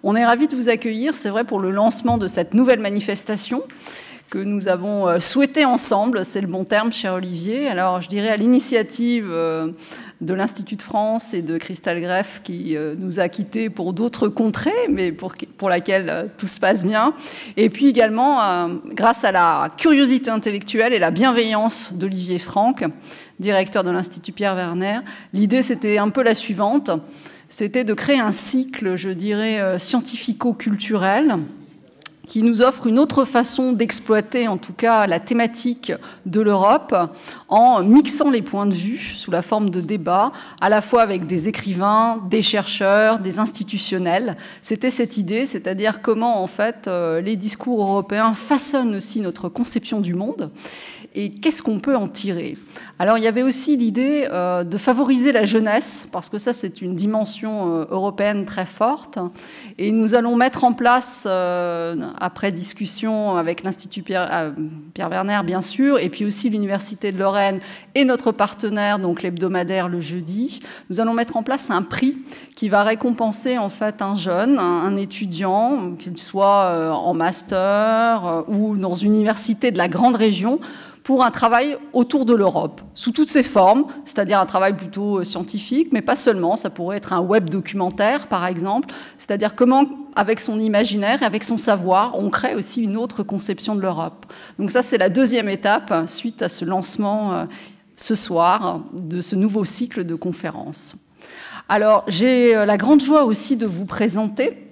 On est ravis de vous accueillir, c'est vrai, pour le lancement de cette nouvelle manifestation que nous avons souhaité ensemble, c'est le bon terme, cher Olivier. Alors, je dirais à l'initiative de l'Institut de France et de Christelle Greff, qui nous a quittés pour d'autres contrées, mais pour laquelle tout se passe bien. Et puis également, grâce à la curiosité intellectuelle et la bienveillance d'Olivier Franck, directeur de l'Institut Pierre Werner, l'idée, c'était un peu la suivante. C'était de créer un cycle, je dirais, scientifico-culturel, qui nous offre une autre façon d'exploiter, en tout cas, la thématique de l'Europe, en mixant les points de vue sous la forme de débats, à la fois avec des écrivains, des chercheurs, des institutionnels. C'était cette idée, c'est-à-dire comment, en fait, les discours européens façonnent aussi notre conception du monde, et qu'est-ce qu'on peut en tirer. Alors, il y avait aussi l'idée de favoriser la jeunesse, parce que ça, c'est une dimension européenne très forte. Et nous allons mettre en place, après discussion avec l'Institut Pierre Werner, bien sûr, et puis aussi l'Université de Lorraine et notre partenaire, donc l'hebdomadaire Le Jeudi, nous allons mettre en place un prix qui va récompenser, en fait, un jeune, un étudiant, qu'il soit en master ou dans une université de la grande région, pour un travail autour de l'Europe, sous toutes ses formes, c'est-à-dire un travail plutôt scientifique, mais pas seulement, ça pourrait être un web documentaire, par exemple, c'est-à-dire comment, avec son imaginaire et avec son savoir, on crée aussi une autre conception de l'Europe. Donc ça, c'est la deuxième étape, suite à ce lancement ce soir, de ce nouveau cycle de conférences. Alors, j'ai la grande joie aussi de vous présenter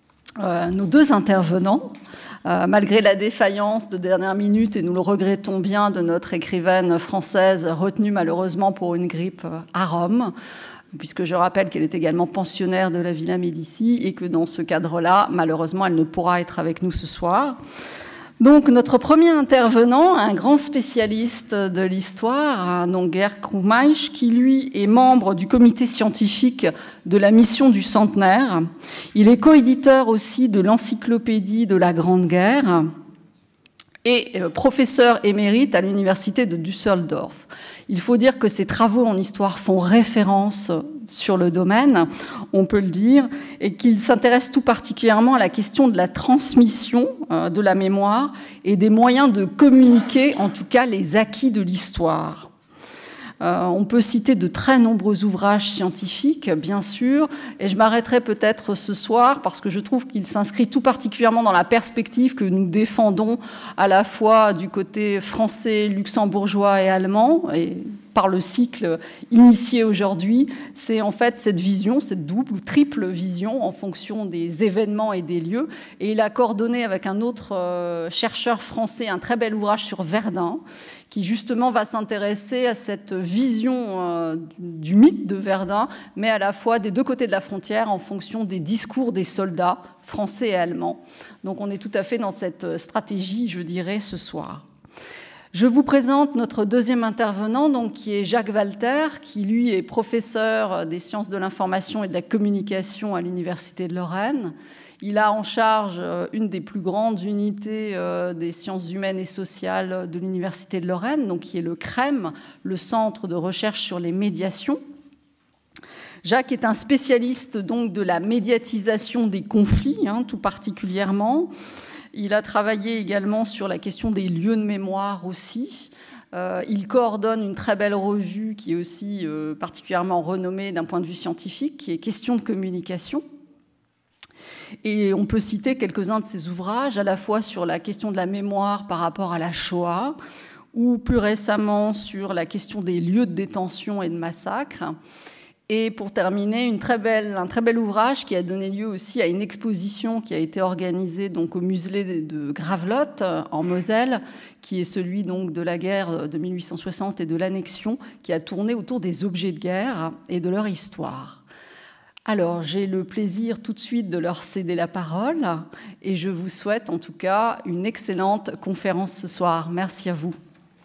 nos deux intervenants. Malgré la défaillance de dernière minute, et nous le regrettons bien, de notre écrivaine française retenue malheureusement pour une grippe à Rome, puisque je rappelle qu'elle est également pensionnaire de la Villa Médicis et que dans ce cadre-là, malheureusement, elle ne pourra être avec nous ce soir. Donc, notre premier intervenant, un grand spécialiste de l'histoire, donc Gerd Krumeich, qui, lui, est membre du comité scientifique de la mission du centenaire. Il est coéditeur aussi de l'encyclopédie de la Grande Guerre et professeur émérite à l'université de Düsseldorf. Il faut dire que ses travaux en histoire font référence sur le domaine, on peut le dire, et qu'il s'intéresse tout particulièrement à la question de la transmission de la mémoire et des moyens de communiquer, en tout cas, les acquis de l'histoire. On peut citer de très nombreux ouvrages scientifiques, bien sûr, et je m'arrêterai peut-être ce soir parce que je trouve qu'il s'inscrit tout particulièrement dans la perspective que nous défendons à la fois du côté français, luxembourgeois et allemand, et par le cycle initié aujourd'hui, c'est en fait cette vision, cette double ou triple vision en fonction des événements et des lieux. Et il a coordonné avec un autre chercheur français un très bel ouvrage sur Verdun, qui justement va s'intéresser à cette vision du mythe de Verdun, mais à la fois des deux côtés de la frontière en fonction des discours des soldats français et allemands. Donc on est tout à fait dans cette stratégie, je dirais, ce soir. Je vous présente notre deuxième intervenant, donc, qui est Jacques Walter, qui, lui, est professeur des sciences de l'information et de la communication à l'Université de Lorraine. Il a en charge une des plus grandes unités des sciences humaines et sociales de l'Université de Lorraine, donc, qui est le CREM, le Centre de recherche sur les médiations. Jacques est un spécialiste donc, de la médiatisation des conflits, tout particulièrement. Il a travaillé également sur la question des lieux de mémoire aussi. Il coordonne une très belle revue qui est aussi particulièrement renommée d'un point de vue scientifique, qui est Questions de communication. Et on peut citer quelques-uns de ses ouvrages, à la fois sur la question de la mémoire par rapport à la Shoah, ou plus récemment sur la question des lieux de détention et de massacre. Et pour terminer, un très bel ouvrage qui a donné lieu aussi à une exposition qui a été organisée donc, au musée de Gravelotte, en Moselle, qui est celui donc, de la guerre de 1860 et de l'annexion, qui a tourné autour des objets de guerre et de leur histoire. Alors, j'ai le plaisir tout de suite de leur céder la parole et je vous souhaite en tout cas une excellente conférence ce soir. Merci à vous.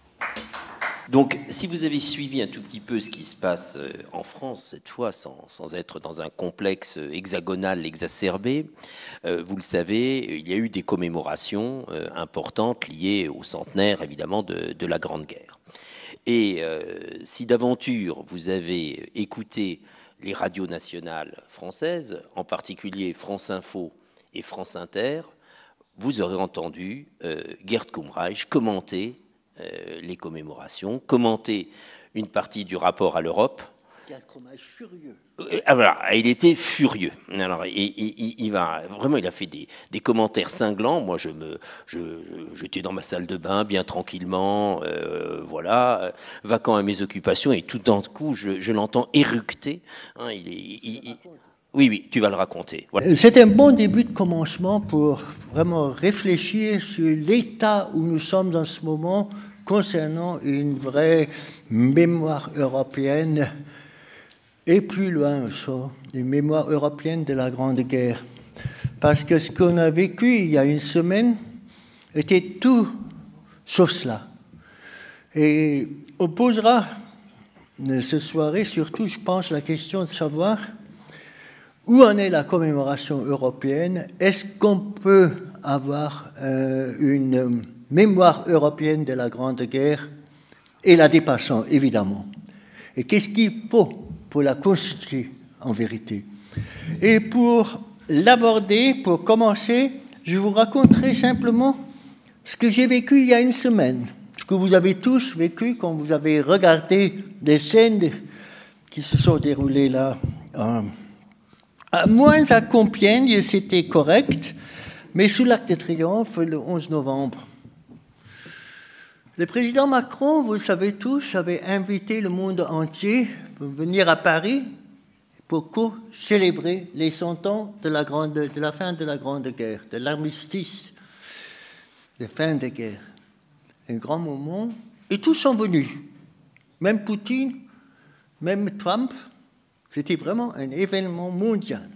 Donc, si vous avez suivi un tout petit peu ce qui se passe en France, cette fois, sans être dans un complexe hexagonal exacerbé, vous le savez, il y a eu des commémorations importantes liées au centenaire, évidemment, de la Grande Guerre. Et si d'aventure vous avez écouté les radios nationales françaises, en particulier France Info et France Inter, vous aurez entendu Gerd Kumreich commenter les commémorations, commenter une partie du rapport à l'Europe. Gerd Kumreich furieux. Voilà, il était furieux. Alors, il a fait des commentaires cinglants. Moi, j'étais dans ma salle de bain, bien tranquillement, voilà, vaquant à mes occupations, et tout d'un coup, je l'entends éructer. Hein, oui, tu vas le raconter. Voilà. C'est un bon début de commencement pour vraiment réfléchir sur l'état où nous sommes en ce moment concernant une vraie mémoire européenne. Et plus loin aussi, une mémoire européenne de la Grande Guerre. Parce que ce qu'on a vécu il y a une semaine était tout sauf cela. Et on posera ce soir surtout, je pense, la question de savoir où en est la commémoration européenne. Est-ce qu'on peut avoir une mémoire européenne de la Grande Guerre et la dépassant, évidemment. Et qu'est-ce qu'il faut pour la constituer en vérité? Et pour l'aborder, pour commencer, je vous raconterai simplement ce que j'ai vécu il y a une semaine, ce que vous avez tous vécu quand vous avez regardé des scènes qui se sont déroulées là. Moins à Compiègne, c'était correct, mais sous l'Arc de Triomphe, le 11 novembre. Le président Macron, vous le savez tous, avait invité le monde entier pour venir à Paris pour célébrer les 100 ans de la fin de la Grande Guerre, de l'armistice, de fin de guerre. Un grand moment, et tous sont venus. Même Poutine, même Trump, c'était vraiment un événement mondial.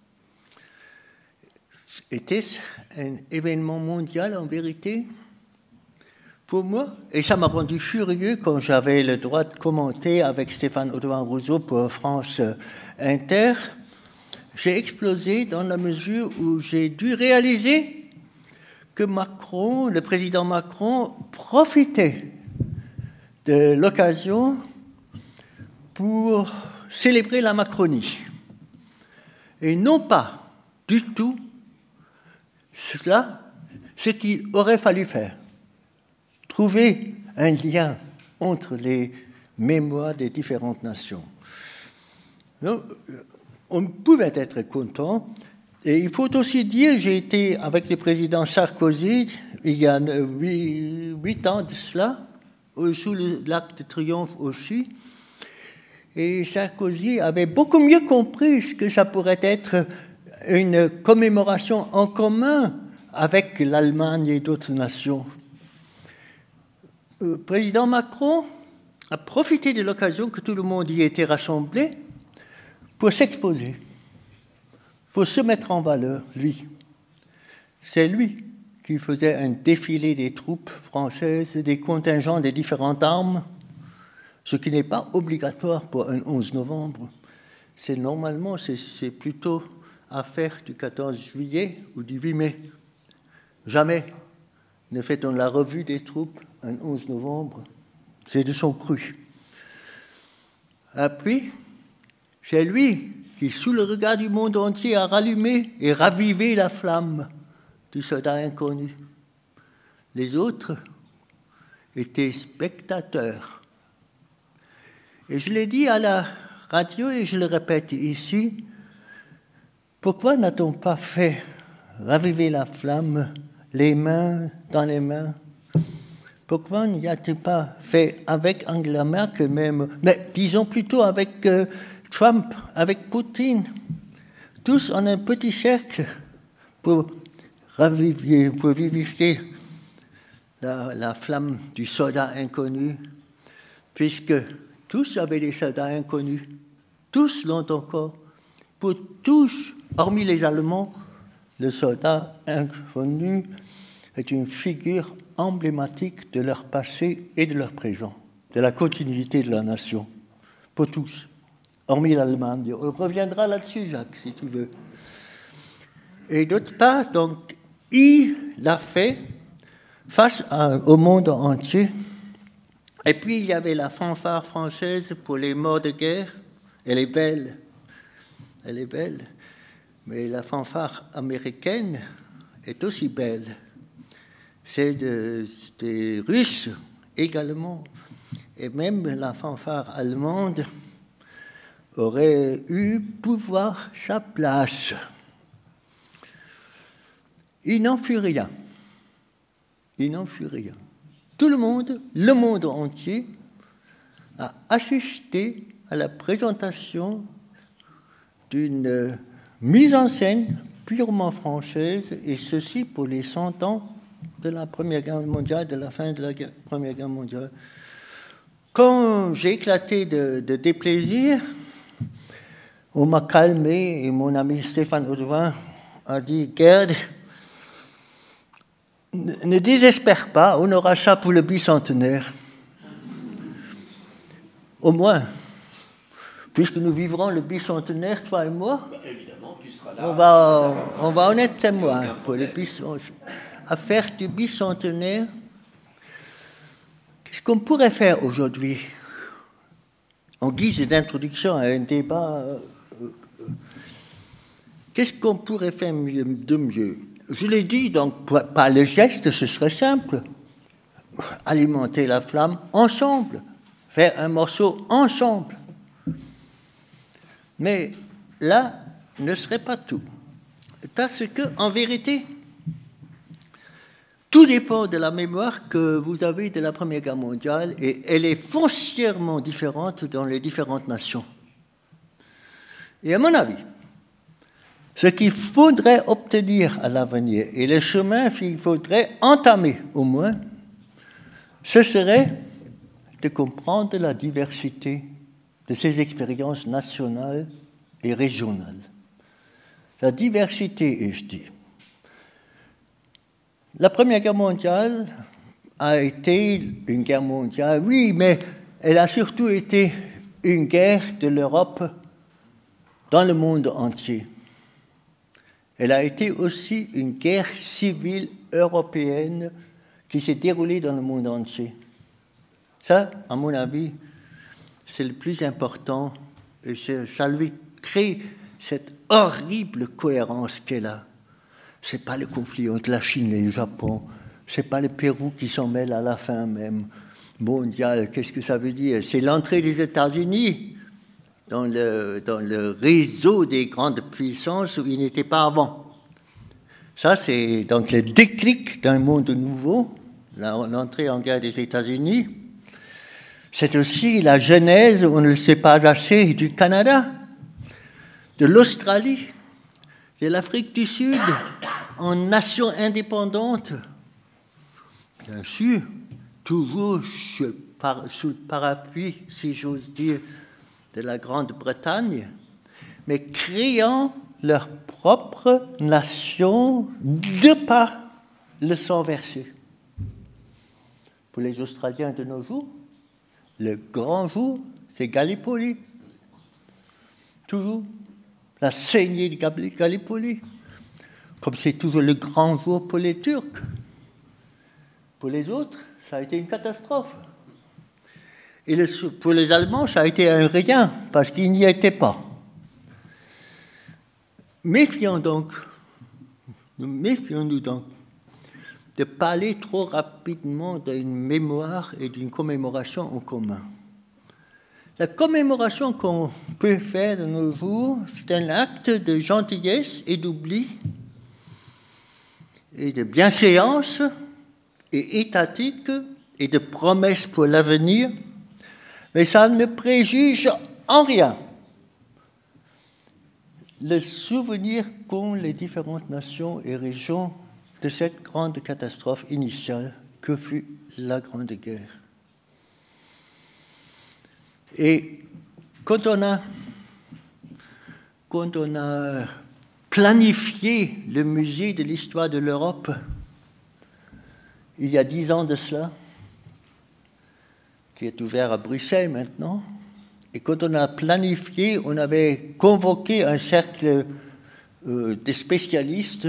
Était-ce un événement mondial en vérité? Pour moi, et ça m'a rendu furieux quand j'avais le droit de commenter avec Stéphane Audouin-Rousseau pour France Inter, j'ai explosé dans la mesure où j'ai dû réaliser que Macron, le président Macron, profitait de l'occasion pour célébrer la Macronie. Et non pas du tout cela, ce qu'il aurait fallu faire. Trouver un lien entre les mémoires des différentes nations. Donc, on pouvait être content. Et il faut aussi dire, j'ai été avec le président Sarkozy il y a 8 ans de cela, sous l'Arc de Triomphe aussi. Et Sarkozy avait beaucoup mieux compris ce que ça pourrait être une commémoration en commun avec l'Allemagne et d'autres nations. Le président Macron a profité de l'occasion que tout le monde y était rassemblé pour s'exposer, pour se mettre en valeur, lui. C'est lui qui faisait un défilé des troupes françaises, des contingents des différentes armes, ce qui n'est pas obligatoire pour un 11 novembre. Normalement, c'est plutôt affaire du 14 juillet ou du 8 mai. Jamais ne fait-on la revue des troupes un 11 novembre. C'est de son cru. Et puis, c'est lui qui, sous le regard du monde entier, a rallumé et ravivé la flamme du soldat inconnu. Les autres étaient spectateurs. Et je l'ai dit à la radio et je le répète ici, pourquoi n'a-t-on pas fait raviver la flamme, les mains dans les mains? Pourquoi n'y a-t-il pas fait avec Angela Merkel même, mais disons plutôt avec Trump, avec Poutine, tous en un petit cercle pour vivifier la flamme du soldat inconnu, puisque tous avaient des soldats inconnus, tous l'ont encore, pour tous, hormis les Allemands, le soldat inconnu est une figure emblématique de leur passé et de leur présent, de la continuité de la nation, pour tous, hormis l'Allemagne. On reviendra là-dessus, Jacques, si tu veux. Et d'autre part, donc, il l'a fait face au monde entier. Et puis, il y avait la fanfare française pour les morts de guerre. Elle est belle, elle est belle, mais la fanfare américaine est aussi belle. C'est des Russes également, et même la fanfare allemande aurait eu pouvoir sa place. Il n'en fut rien. Il n'en fut rien. Tout le monde entier, a assisté à la présentation d'une mise en scène purement française, et ceci pour les 100 ans de la Première Guerre mondiale, de la fin de la Première Guerre mondiale. Quand j'ai éclaté de déplaisir, on m'a calmé, et mon ami Stéphane Audouin a dit « Gerd, ne désespère pas, on aura ça pour le bicentenaire. » Au moins, puisque nous vivrons le bicentenaire, toi et moi, évidemment, tu seras là. on va en être témoin pour le à faire du bicentenaire. Qu'est-ce qu'on pourrait faire aujourd'hui en guise d'introduction à un débat? Qu'est-ce qu'on pourrait faire de mieux? Je l'ai dit, donc, par le geste, ce serait simple. Alimenter la flamme ensemble. Faire un morceau ensemble. Mais là, ne serait pas tout. Parce que, en vérité, tout dépend de la mémoire que vous avez de la Première Guerre mondiale, et elle est foncièrement différente dans les différentes nations. Et à mon avis, ce qu'il faudrait obtenir à l'avenir, et le chemin qu'il faudrait entamer au moins, ce serait de comprendre la diversité de ces expériences nationales et régionales. La diversité, et je dis. La Première Guerre mondiale a été une guerre mondiale, oui, mais elle a surtout été une guerre de l'Europe dans le monde entier. Elle a été aussi une guerre civile européenne qui s'est déroulée dans le monde entier. Ça, à mon avis, c'est le plus important, et ça lui crée cette horrible cohérence qu'elle a. Ce n'est pas le conflit entre la Chine et le Japon, ce n'est pas le Pérou qui s'en mêle à la fin même mondiale. Qu'est-ce que ça veut dire? C'est l'entrée des États-Unis dans le réseau des grandes puissances où il n'était pas avant. Ça, c'est donc le déclic d'un monde nouveau, l'entrée en guerre des États-Unis. C'est aussi la genèse, on ne le sait pas assez, du Canada, de l'Australie, de l'Afrique du Sud, en nation indépendante. Bien sûr, toujours sous le parapluie, si j'ose dire, de la Grande-Bretagne, mais créant leur propre nation de par le sang versé. Pour les Australiens de nos jours, le grand jour, c'est Gallipoli. Toujours la saignée de Gallipoli. Comme c'est toujours le grand jour pour les Turcs. Pour les autres, ça a été une catastrophe. Et pour les Allemands, ça a été un rien, parce qu'ils n'y étaient pas. Méfions-nous donc de ne pas aller trop rapidement d'une mémoire et d'une commémoration en commun. La commémoration qu'on peut faire de nos jours, c'est un acte de gentillesse et d'oubli, et de bienséance, et étatique, et de promesse pour l'avenir, mais ça ne préjuge en rien le souvenir qu'ont les différentes nations et régions de cette grande catastrophe initiale que fut la Grande Guerre. Et quand on a planifié le musée de l'histoire de l'Europe, il y a 10 ans de cela, qui est ouvert à Bruxelles maintenant, et quand on a planifié, on avait convoqué un cercle de spécialistes.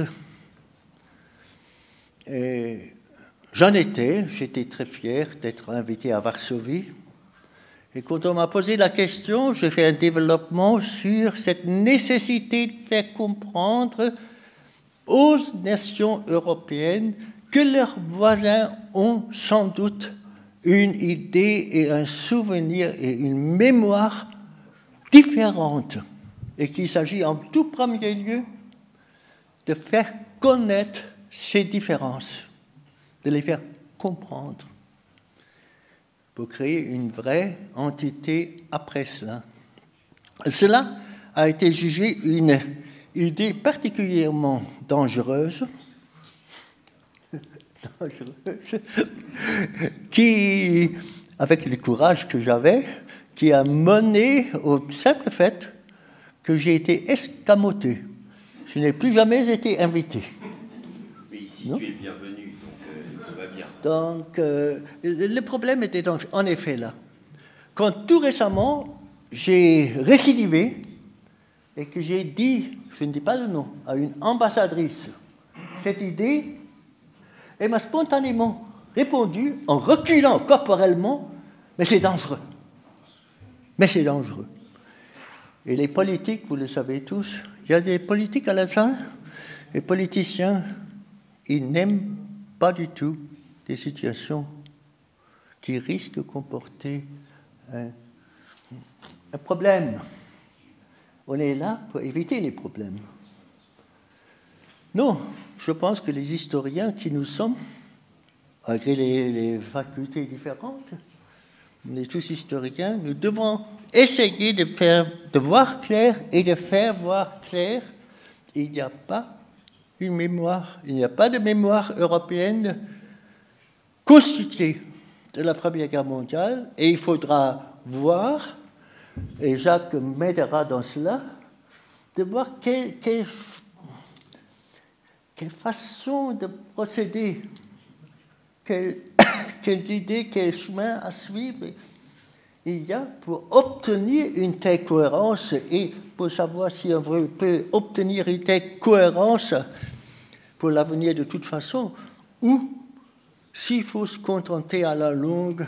Et j'étais très fier d'être invité à Varsovie. Et quand on m'a posé la question, j'ai fait un développement sur cette nécessité de faire comprendre aux nations européennes que leurs voisins ont sans doute une idée et un souvenir et une mémoire différentes, et qu'il s'agit en tout premier lieu de faire connaître ces différences, de les faire comprendre, pour créer une vraie entité après cela. Cela a été jugé une idée particulièrement dangereuse, qui, avec le courage que j'avais, qui a mené au simple fait que j'ai été escamoté. Je n'ai plus jamais été invité. Mais ici, non? Tu es le bienvenu, donc tout va bien. Donc, le problème était donc, en effet là. Quand tout récemment, j'ai récidivé et que j'ai dit, je ne dis pas le nom, à une ambassadrice, cette idée, elle m'a spontanément répondu, en reculant corporellement, mais c'est dangereux. Mais c'est dangereux. Et les politiques, vous le savez tous, il y a des politiques à la fin, les politiciens, ils n'aiment pas du tout des situations qui risquent de comporter un problème. On est là pour éviter les problèmes. Non, je pense que les historiens qui nous sommes, malgré les facultés différentes, on est tous historiens, nous devons essayer de voir clair et de faire voir clair. Il n'y a pas une mémoire, il n'y a pas de mémoire européenne constituée de la Première Guerre mondiale, et il faudra voir, et Jacques m'aidera dans cela, de voir quelle façon de procéder, quelles idées, quels chemins à suivre il y a pour obtenir une telle cohérence, et pour savoir si on peut obtenir une telle cohérence pour l'avenir de toute façon, ou s'il faut se contenter à la longue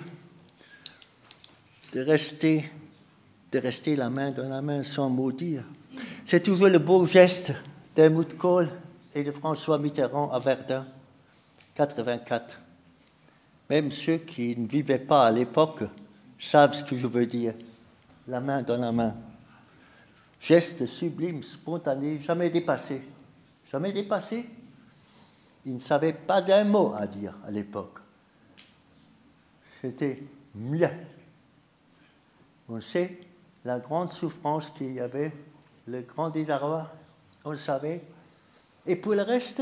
de rester la main dans la main sans mot dire. C'est toujours le beau geste d'Helmut Kohl et de François Mitterrand à Verdun, 84. Même ceux qui ne vivaient pas à l'époque savent ce que je veux dire. La main dans la main. Geste sublime, spontané, jamais dépassé. Jamais dépassé. Ils ne savaient pas un mot à dire à l'époque. C'était mieux. On sait la grande souffrance qu'il y avait, le grand désarroi, on le savait. Et pour le reste,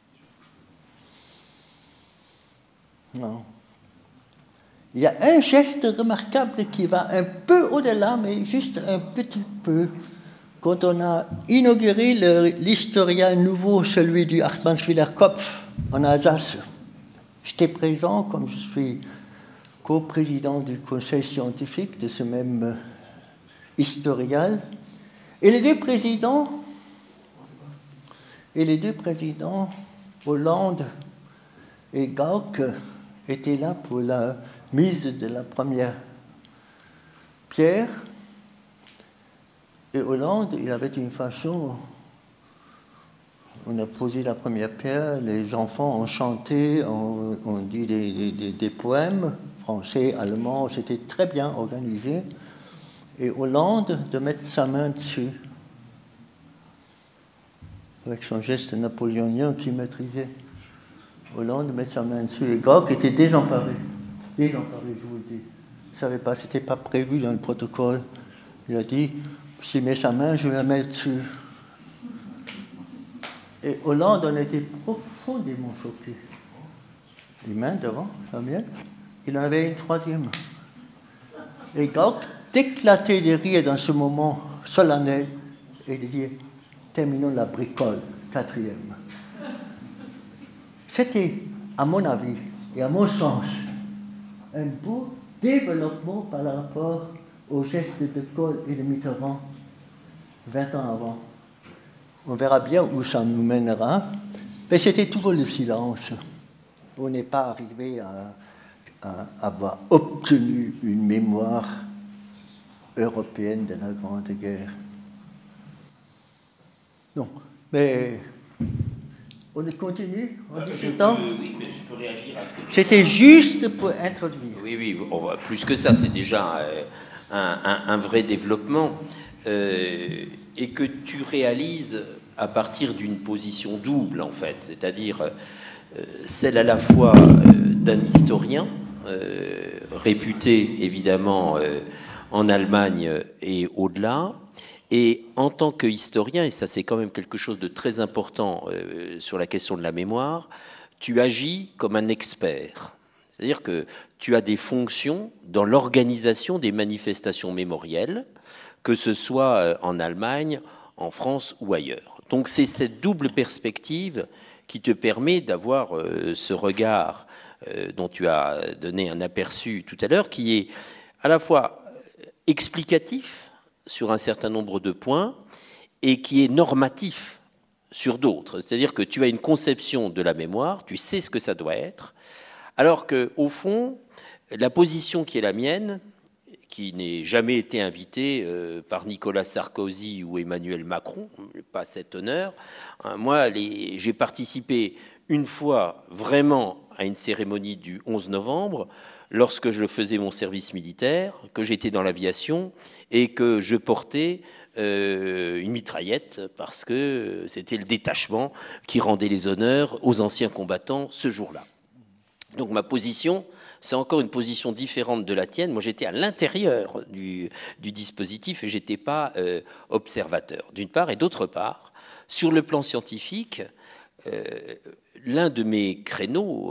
non. Il y a un geste remarquable qui va un peu au-delà, mais juste un petit peu. Quand on a inauguré l'historien nouveau, celui du Hartmannswiller Kopf, en Alsace, j'étais présent, comme je suis co-président du conseil scientifique de ce même historien, et les deux présidents, Hollande et Gauck, étaient là pour la mise de la première pierre. Et Hollande, il avait une façon, on a posé la première pierre, les enfants ont chanté, on dit des poèmes, français, allemands, c'était très bien organisé. Et Hollande de mettre sa main dessus, avec son geste napoléonien qu'il maîtrisait. Hollande met sa main dessus, et Gauck était désemparé, je vous le dis. Il ne savait pas, ce n'était pas prévu dans le protocole. Il a dit, s'il met sa main, je vais la mettre dessus. Et Hollande en était profondément choqué. Les mains devant, la mienne, il en avait une troisième. Et Gauck éclatait de rire dans ce moment solennel, et il dit, terminons la bricole, quatrième. C'était, à mon avis, et à mon sens, un beau développement par rapport au geste de Kohl et de Mitterrand 20 ans avant. On verra bien où ça nous mènera, mais c'était toujours le silence. On n'est pas arrivé à avoir obtenu une mémoire européenne de la Grande Guerre. Non, mais on continue en discutant. Oui, mais je peux réagir à ce que tu dis. C'était juste pour introduire. Oui, plus que ça, c'est déjà un vrai développement et que tu réalises à partir d'une position double, en fait, c'est-à-dire celle à la fois d'un historien réputé, évidemment, en Allemagne et au-delà, et en tant que historien, et ça c'est quand même quelque chose de très important sur la question de la mémoire, tu agis comme un expert. C'est-à-dire que tu as des fonctions dans l'organisation des manifestations mémorielles, que ce soit en Allemagne, en France ou ailleurs. Donc c'est cette double perspective qui te permet d'avoir ce regard dont tu as donné un aperçu tout à l'heure, qui est à la fois explicatif sur un certain nombre de points et qui est normatif sur d'autres. C'est-à-dire que tu as une conception de la mémoire, tu sais ce que ça doit être, alors qu'au fond, la position qui est la mienne, qui n'ait jamais été invitée par Nicolas Sarkozy ou Emmanuel Macron, pas cet honneur, moi, j'ai participé une fois vraiment à une cérémonie du 11 novembre, lorsque je faisais mon service militaire, que j'étais dans l'aviation et que je portais une mitraillette parce que c'était le détachement qui rendait les honneurs aux anciens combattants ce jour-là. Donc ma position, c'est encore une position différente de la tienne. Moi, j'étais à l'intérieur du dispositif et je n'étais pas observateur, d'une part. Et d'autre part, sur le plan scientifique, l'un de mes créneaux,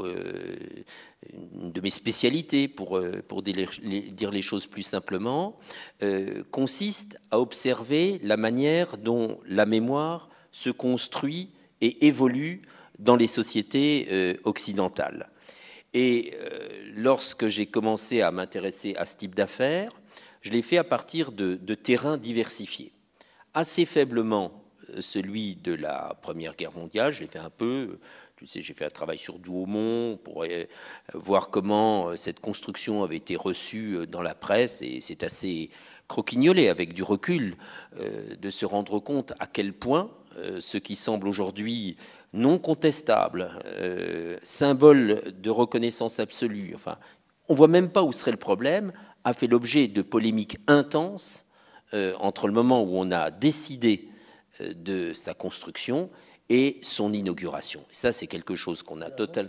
une de mes spécialités, pour dire les choses plus simplement, consiste à observer la manière dont la mémoire se construit et évolue dans les sociétés occidentales. Et lorsque j'ai commencé à m'intéresser à ce type d'affaires, je l'ai fait à partir de terrains diversifiés. Assez faiblement celui de la Première Guerre mondiale, je l'ai fait un peu. Tu sais, j'ai fait un travail sur Douaumont pour voir comment cette construction avait été reçue dans la presse, et c'est assez croquignolé avec du recul de se rendre compte à quel point ce qui semble aujourd'hui non contestable, symbole de reconnaissance absolue, enfin, on ne voit même pas où serait le problème, a fait l'objet de polémiques intenses entre le moment où on a décidé de sa construction et son inauguration. Et ça, c'est quelque chose qu'on a totalement...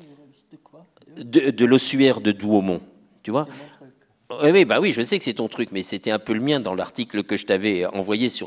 De l'ossuaire de Douaumont, tu vois. Oui, bah oui, je sais que c'est ton truc, mais c'était un peu le mien dans l'article que je t'avais envoyé sur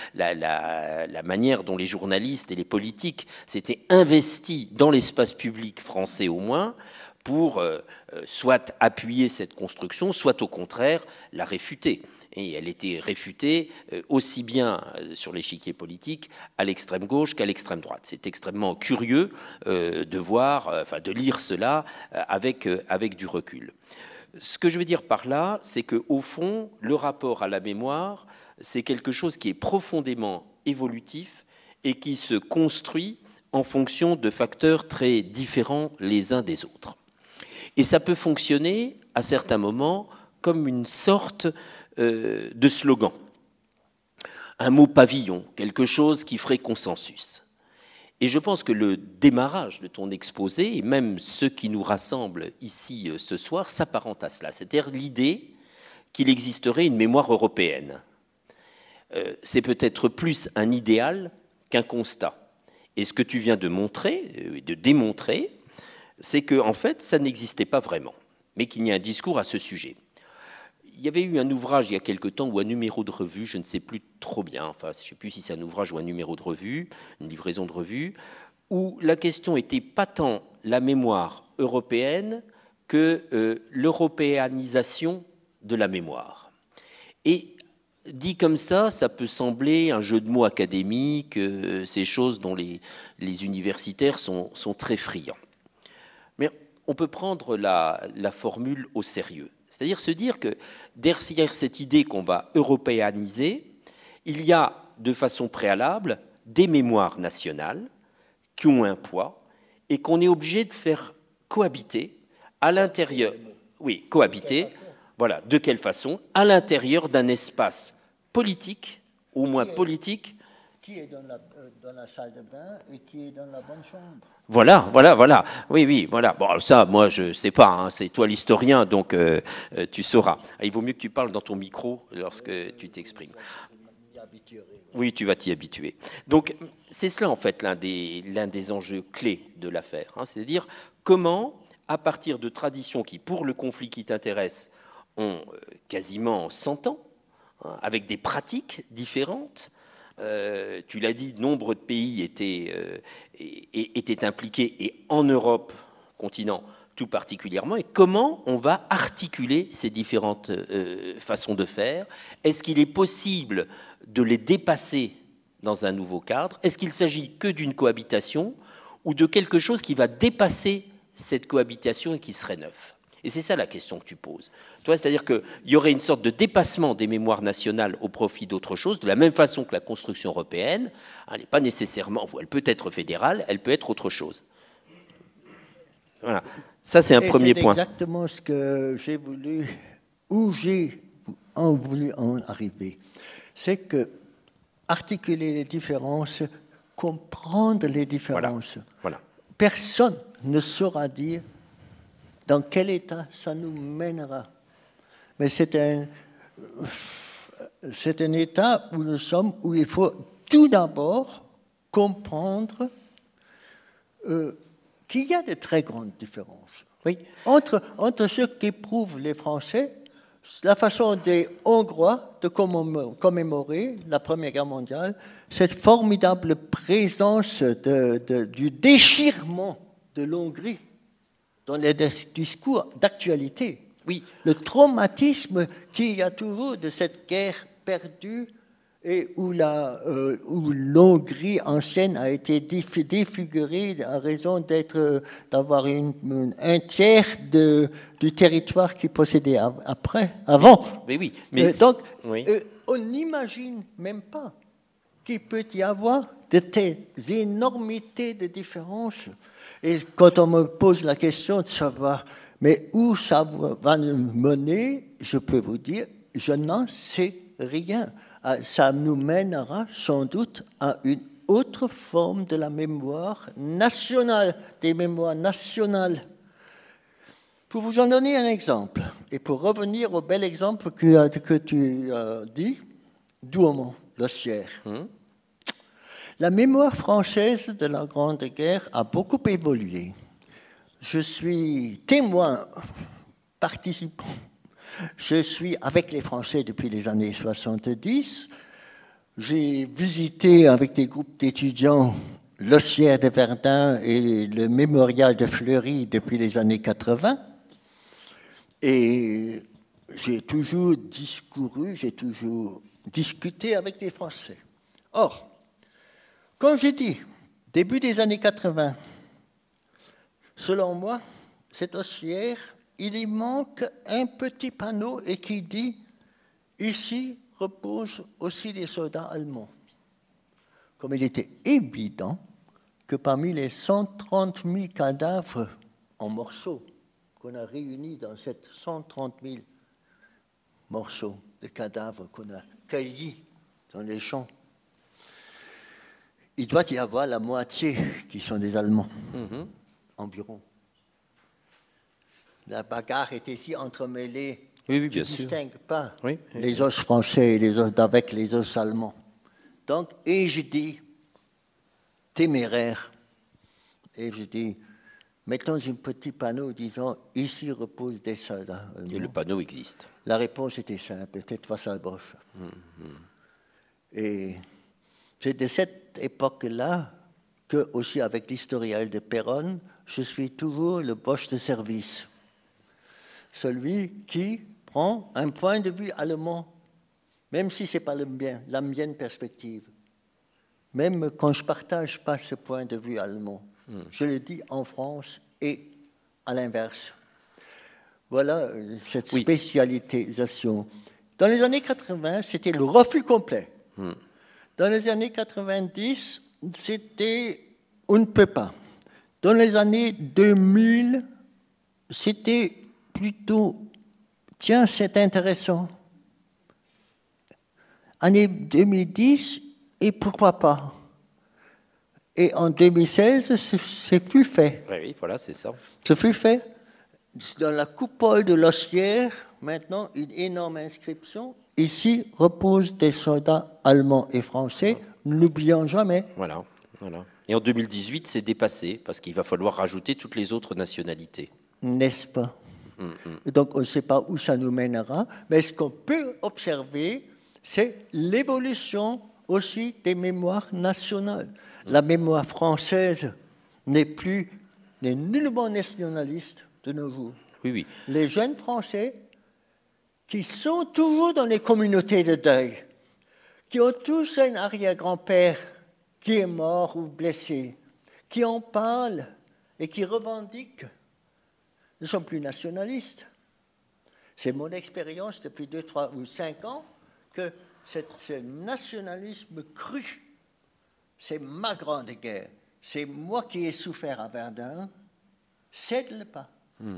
la manière dont les journalistes et les politiques s'étaient investis dans l'espace public français au moins pour soit appuyer cette construction, soit au contraire la réfuter. Et elle était réfutée aussi bien sur l'échiquier politique à l'extrême gauche qu'à l'extrême droite. C'est extrêmement curieux de voir, enfin de lire cela avec du recul. Ce que je veux dire par là, c'est qu'au fond, le rapport à la mémoire, c'est quelque chose qui est profondément évolutif et qui se construit en fonction de facteurs très différents les uns des autres. Et ça peut fonctionner, à certains moments, comme une sorte de slogan, un mot pavillon, quelque chose qui ferait consensus. Et je pense que le démarrage de ton exposé, et même ce qui nous rassemble ici ce soir, s'apparente à cela. C'est-à-dire l'idée qu'il existerait une mémoire européenne. C'est peut-être plus un idéal qu'un constat. Et ce que tu viens de montrer, de démontrer, c'est qu'en fait, ça n'existait pas vraiment, mais qu'il y a un discours à ce sujet. Il y avait eu un ouvrage il y a quelque temps, ou un numéro de revue, je ne sais plus trop bien, enfin, je ne sais plus si c'est un ouvrage ou un numéro de revue, une livraison de revue, où la question était pas tant la mémoire européenne que l'européanisation de la mémoire. Et dit comme ça peut sembler un jeu de mots académique, ces choses dont les universitaires sont très friands. Mais on peut prendre la formule au sérieux. C'est-à-dire se dire que derrière cette idée qu'on va européaniser, il y a de façon préalable des mémoires nationales qui ont un poids et qu'on est obligé de faire cohabiter à l'intérieur. Oui, cohabiter Voilà, de quelle façon? À l'intérieur d'un espace politique, au moins politique. Qui est dans la salle de bain et qui est dans la bonne chambre? Voilà. Oui, voilà. Bon, ça, moi, je sais pas. Hein, c'est toi l'historien, donc tu sauras. Il vaut mieux que tu parles dans ton micro lorsque tu t'exprimes. Oui, tu vas t'y habituer. Donc, c'est cela, en fait, l'un des enjeux clés de l'affaire. Hein, c'est-à-dire comment, à partir de traditions qui, pour le conflit qui t'intéresse, ont quasiment 100 ans, hein, avec des pratiques différentes. Tu l'as dit, nombre de pays étaient impliqués, et en Europe, continent tout particulièrement, et comment on va articuler ces différentes façons de faire? Est-ce qu'il est possible de les dépasser dans un nouveau cadre? Est-ce qu'il s'agit que d'une cohabitation ou de quelque chose qui va dépasser cette cohabitation et qui serait neuf? Et c'est ça la question que tu poses. Toi, c'est-à-dire qu'il y aurait une sorte de dépassement des mémoires nationales au profit d'autre chose, de la même façon que la construction européenne, elle n'est pas nécessairement, elle peut être fédérale, elle peut être autre chose. Voilà. Ça, c'est un premier point. C'est exactement ce que j'ai voulu, où j'ai voulu en arriver. C'est que articuler les différences, comprendre les différences. Voilà. Personne ne saura dire dans quel état ça nous mènera. Mais c'est un état où nous sommes, où il faut tout d'abord comprendre qu'il y a de très grandes différences. Oui. Entre ce qu'éprouvent les Français, la façon des Hongrois de commémorer la Première Guerre mondiale, cette formidable présence du déchirement de l'Hongrie dans les discours d'actualité. Oui, le traumatisme qu'il y a toujours de cette guerre perdue et où l'Hongrie ancienne a été défigurée à raison d'avoir un tiers du territoire qu'il possédait avant. Mais oui, donc, on n'imagine même pas qu'il peut y avoir de telles énormités de différences. Et quand on me pose la question de savoir, mais où ça va nous mener, je peux vous dire, je n'en sais rien. Ça nous mènera sans doute à une autre forme de la mémoire nationale, des mémoires nationales. Pour vous en donner un exemple, et pour revenir au bel exemple que tu as dit, Douaumont, l'Ossière. La mémoire française de la Grande Guerre a beaucoup évolué. Je suis témoin, participant. Je suis avec les Français depuis les années 70. J'ai visité avec des groupes d'étudiants l'Ossière de Verdun et le mémorial de Fleury depuis les années 80. Et j'ai toujours discuté avec les Français. Or, comme j'ai dit, début des années 80, selon moi, cette Ossière, il y manque un petit panneau et qui dit « Ici reposent aussi des soldats allemands ». Comme il était évident que parmi les 130 000 cadavres en morceaux qu'on a réunis dans ces 130 000 morceaux de cadavres qu'on a cueillis dans les champs, il doit y avoir la moitié qui sont des Allemands, environ. La bagarre est ici entremêlée. Oui, bien sûr. Tu ne distingues pas les os français et les os avec les os allemands. Donc, et je dis, téméraire, et je dis, mettons un petit panneau disant, ici reposent des soldats allemands. Et le panneau existe. La réponse était simple, peut-être face à la broche. Et c'est de cette époque-là que, aussi avec l'historiel de Péronne, je suis toujours le Boche de service. Celui qui prend un point de vue allemand, même si ce n'est pas la mienne perspective. Même quand je ne partage pas ce point de vue allemand. Je le dis en France et à l'inverse. Voilà cette spécialisation. Dans les années 80, c'était le refus complet. Dans les années 90, c'était « on ne peut pas ». Dans les années 2000, c'était plutôt tiens, c'est intéressant. Année 2010, et pourquoi pas? Et en 2016, c'est plus fait. Oui, voilà, c'est ça. Ce fut fait. Dans la coupole de l'Ossière, maintenant, une énorme inscription. Ici reposent des soldats allemands et français, n'oublions jamais. Voilà, voilà. Et en 2018, c'est dépassé, parce qu'il va falloir rajouter toutes les autres nationalités. N'est-ce pas? Donc, on ne sait pas où ça nous mènera, mais ce qu'on peut observer, c'est l'évolution aussi des mémoires nationales. La mémoire française n'est nullement nationaliste de nos jours. Oui, oui. Les jeunes Français qui sont toujours dans les communautés de deuil, qui ont tous un arrière-grand-père qui est mort ou blessé, qui en parlent et qui revendiquent, ne sont plus nationalistes. C'est mon expérience depuis 2, 3 ou 5 ans que ce nationalisme cru, c'est ma grande guerre, c'est moi qui ai souffert à Verdun, cède le pas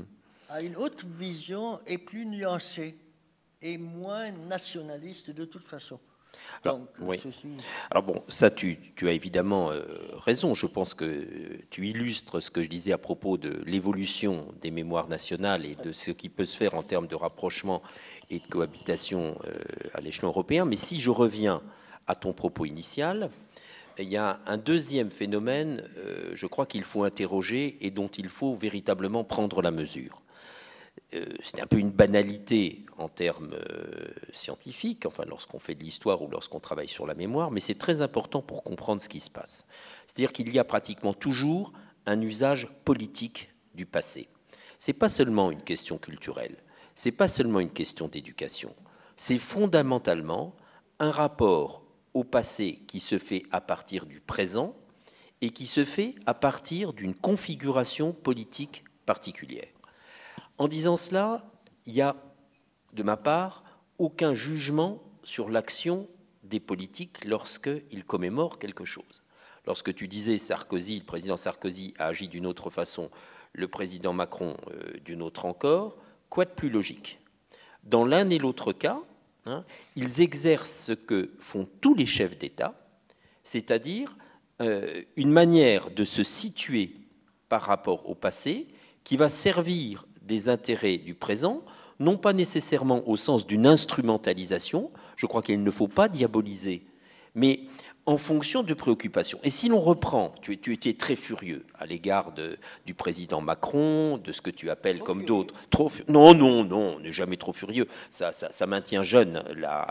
à une autre vision et plus nuancée et moins nationaliste de toute façon. Alors, oui. Alors bon, ça, tu as évidemment raison. Je pense que tu illustres ce que je disais à propos de l'évolution des mémoires nationales et de ce qui peut se faire en termes de rapprochement et de cohabitation à l'échelon européen. Mais si je reviens à ton propos initial, il y a un deuxième phénomène, je crois qu'il faut interroger et dont il faut véritablement prendre la mesure. C'est un peu une banalité en termes scientifiques, enfin lorsqu'on fait de l'histoire ou lorsqu'on travaille sur la mémoire, mais c'est très important pour comprendre ce qui se passe. C'est-à-dire qu'il y a pratiquement toujours un usage politique du passé. C'est pas seulement une question culturelle, c'est pas seulement une question d'éducation, c'est fondamentalement un rapport au passé qui se fait à partir du présent et qui se fait à partir d'une configuration politique particulière. En disant cela, il n'y a, de ma part, aucun jugement sur l'action des politiques lorsqu'ils commémorent quelque chose. Lorsque tu disais Sarkozy, le président Sarkozy a agi d'une autre façon, le président Macron d'une autre encore, quoi de plus logique? Dans l'un et l'autre cas, ils exercent ce que font tous les chefs d'État, c'est-à-dire une manière de se situer par rapport au passé qui va servir des intérêts du présent, non pas nécessairement au sens d'une instrumentalisation, je crois qu'il ne faut pas diaboliser, mais en fonction de préoccupations. Et si l'on reprend, tu étais très furieux à l'égard du président Macron, de ce que tu appelles comme d'autres. Non, on n'est jamais trop furieux. Ça maintient jeune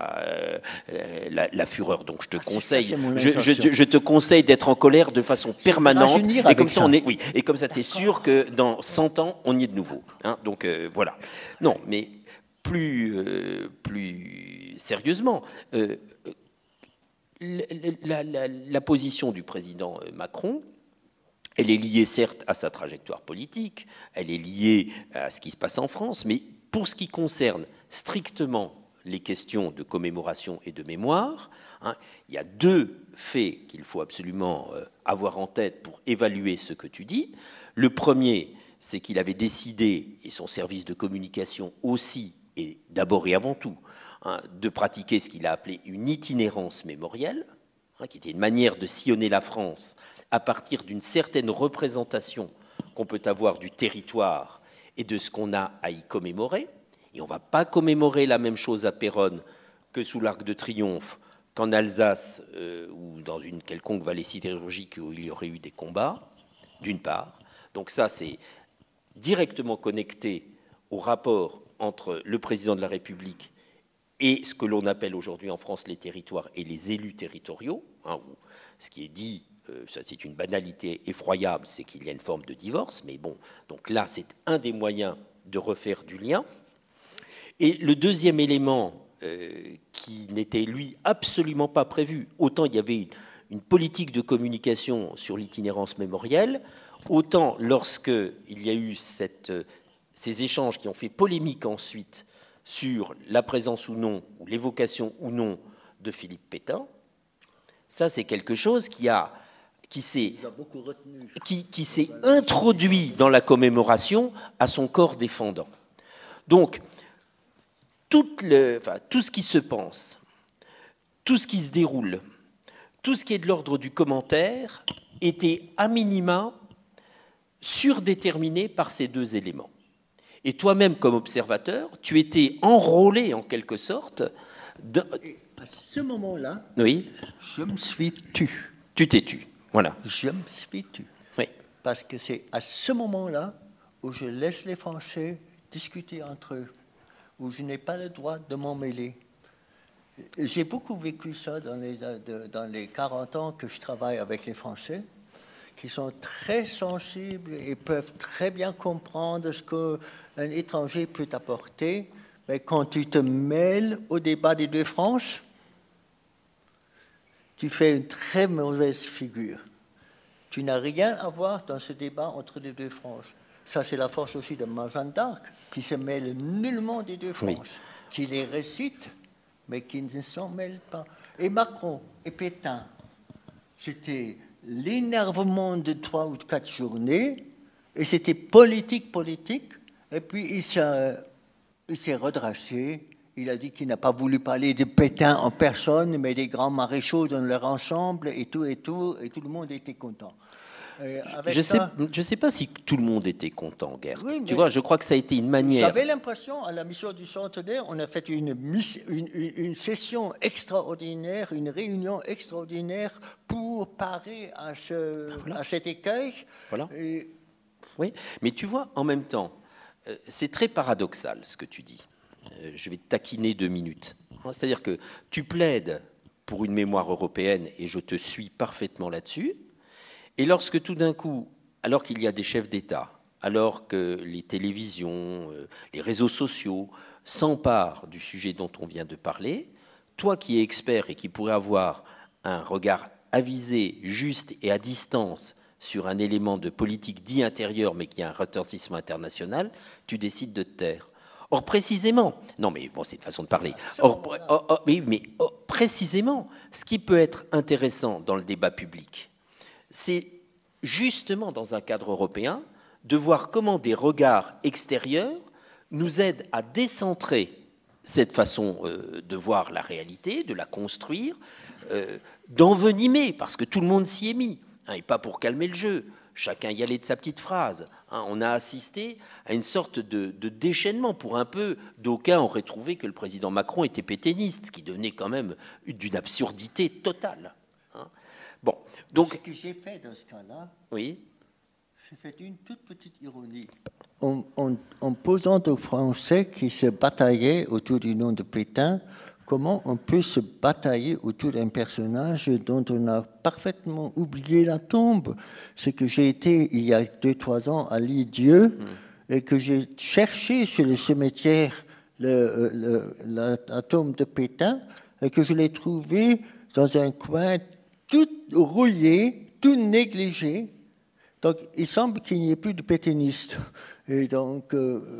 la fureur. Donc je te conseille, je te conseille d'être en colère de façon permanente. Et comme ça, et comme ça, tu es sûr que dans 100 ans, on y est de nouveau. Hein, donc voilà. Non, mais plus sérieusement. La position du président Macron, elle est liée certes à sa trajectoire politique, elle est liée à ce qui se passe en France, mais pour ce qui concerne strictement les questions de commémoration et de mémoire, il y a deux faits qu'il faut absolument avoir en tête pour évaluer ce que tu dis. Le premier, c'est qu'il avait décidé, et son service de communication aussi, et d'abord et avant tout, de pratiquer ce qu'il a appelé une itinérance mémorielle, qui était une manière de sillonner la France à partir d'une certaine représentation qu'on peut avoir du territoire et de ce qu'on a à y commémorer. Et on ne va pas commémorer la même chose à Péronne que sous l'Arc de Triomphe, qu'en Alsace ou dans une quelconque vallée sidérurgique où il y aurait eu des combats, d'une part. Donc ça, c'est directement connecté au rapport entre le président de la République et ce que l'on appelle aujourd'hui en France les territoires et les élus territoriaux, où ce qui est dit, ça c'est une banalité effroyable, c'est qu'il y a une forme de divorce, mais bon, donc là c'est un des moyens de refaire du lien. Et le deuxième élément qui n'était lui absolument pas prévu, autant il y avait une politique de communication sur l'itinérance mémorielle, autant lorsqu'il y a eu ces échanges qui ont fait polémique ensuite sur la présence ou non, ou l'évocation ou non de Philippe Pétain, ça c'est quelque chose qui s'est introduit dans la commémoration à son corps défendant. Donc, tout ce qui se pense, tout ce qui se déroule, tout ce qui est de l'ordre du commentaire était à minima surdéterminé par ces deux éléments. Et toi-même, comme observateur, tu étais enrôlé en quelque sorte. À ce moment-là, oui. Je me suis tu. Tu t'es tu, voilà. Je me suis tu. Oui. Parce que c'est à ce moment-là où je laisse les Français discuter entre eux, où je n'ai pas le droit de m'en mêler. J'ai beaucoup vécu ça dans les 40 ans que je travaille avec les Français, qui sont très sensibles et peuvent très bien comprendre ce qu'un étranger peut apporter. Mais quand tu te mêles au débat des deux France, tu fais une très mauvaise figure. Tu n'as rien à voir dans ce débat entre les deux France. Ça, c'est la force aussi de Jeanne d'Arc, qui se mêle nullement des deux France, oui. Qui les récite, mais qui ne s'en mêle pas. Et Macron et Pétain, c'était l'énervement de 3 ou 4 journées, et c'était politique, et puis il s'est redressé. Il a dit qu'il n'a pas voulu parler de Pétain en personne, mais des grands maréchaux dans leur ensemble, et tout le monde était content. Je sais pas si tout le monde était content, Gerd. Oui, tu vois, je crois que ça a été une manière. J'avais l'impression, à la mission du centenaire, on a fait une session extraordinaire, une réunion extraordinaire pour parer à cet écueil. Voilà. Oui, mais tu vois, en même temps, c'est très paradoxal ce que tu dis. Je vais te taquiner 2 minutes. C'est-à-dire que tu plaides pour une mémoire européenne, et je te suis parfaitement là-dessus. Et lorsque tout d'un coup, alors qu'il y a des chefs d'État, alors que les télévisions, les réseaux sociaux s'emparent du sujet dont on vient de parler, toi qui es expert et qui pourrais avoir un regard avisé, juste et à distance sur un élément de politique dit intérieur mais qui a un retentissement international, tu décides de te taire. Or, précisément, non mais bon, c'est une façon de parler. Précisément, ce qui peut être intéressant dans le débat public, c'est justement dans un cadre européen de voir comment des regards extérieurs nous aident à décentrer cette façon de voir la réalité, de la construire, d'envenimer, parce que tout le monde s'y est mis, et pas pour calmer le jeu. Chacun y allait de sa petite phrase. On a assisté à une sorte de déchaînement. Pour un peu, d'aucuns auraient trouvé que le président Macron était pétainiste, ce qui devenait quand même d'une absurdité totale. Bon, donc, ce que j'ai fait dans ce cas-là, oui. J'ai fait une toute petite ironie. En posant aux Français qui se bataillaient autour du nom de Pétain, comment on peut se batailler autour d'un personnage dont on a parfaitement oublié la tombe. C'est que j'ai été, il y a 2-3 ans, à Lisieux, et que j'ai cherché sur le cimetière la tombe de Pétain, et que je l'ai trouvé dans un coin tout rouillé, tout négligé. Donc, il semble qu'il n'y ait plus de pétainistes. Et donc,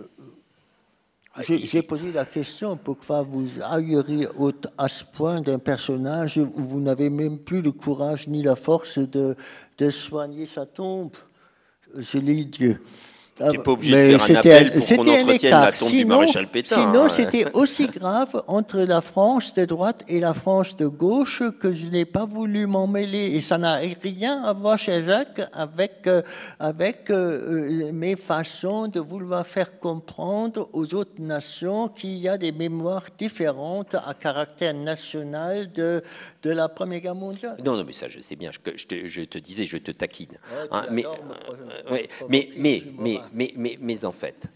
j'ai posé la question, pourquoi vous haïriez à ce point d'un personnage où vous n'avez même plus le courage ni la force de soigner sa tombe? Je l'ai dit. Tu n'es pas obligé de faire un appel pour qu'on entretienne la tombe du maréchal Pétain. Sinon, c'était aussi grave entre la France de droite et la France de gauche que je n'ai pas voulu m'en mêler. Et ça n'a rien à voir chez Jacques avec mes façons de vouloir faire comprendre aux autres nations qu'il y a des mémoires différentes à caractère national de la Première Guerre mondiale. Non, mais ça, je sais bien. Je te disais, je te taquine. Mais en fait,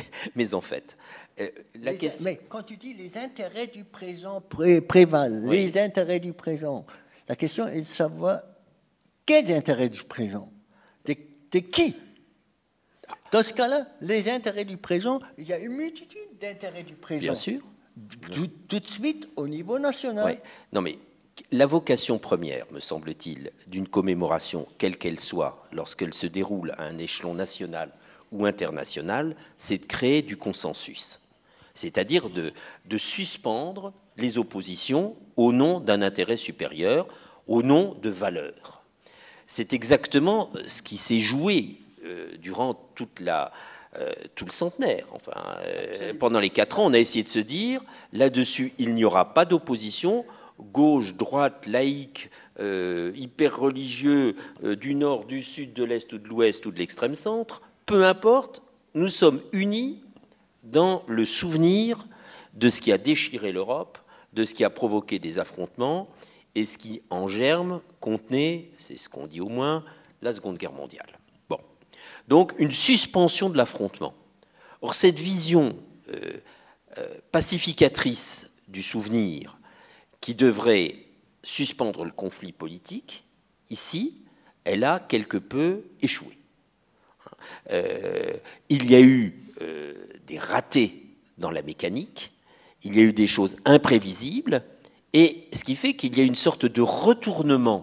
la question. Mais quand tu dis les intérêts du présent prévalent, oui. Les intérêts du présent, la question est de savoir quels intérêts du présent, de qui. Dans ce cas-là, les intérêts du présent, il y a une multitude d'intérêts du présent. Bien sûr. Tout de suite au niveau national. Oui. Non, mais la vocation première, me semble-t-il, d'une commémoration, quelle qu'elle soit, lorsqu'elle se déroule à un échelon national ou international, c'est de créer du consensus. C'est-à-dire de suspendre les oppositions au nom d'un intérêt supérieur, au nom de valeurs. C'est exactement ce qui s'est joué durant toute la tout le centenaire. Enfin, pendant les 4 ans, on a essayé de se dire, là-dessus, il n'y aura pas d'opposition, gauche, droite, laïque, hyper religieux, du nord, du sud, de l'est ou de l'ouest ou de l'extrême centre, peu importe, nous sommes unis dans le souvenir de ce qui a déchiré l'Europe, de ce qui a provoqué des affrontements, et ce qui, en germe, contenait, c'est ce qu'on dit au moins, la Seconde Guerre mondiale. Bon. Donc, une suspension de l'affrontement. Or, cette vision pacificatrice du souvenir qui devrait suspendre le conflit politique, ici, elle a quelque peu échoué. Il y a eu des ratés dans la mécanique, il y a eu des choses imprévisibles, et ce qui fait qu'il y a une sorte de retournement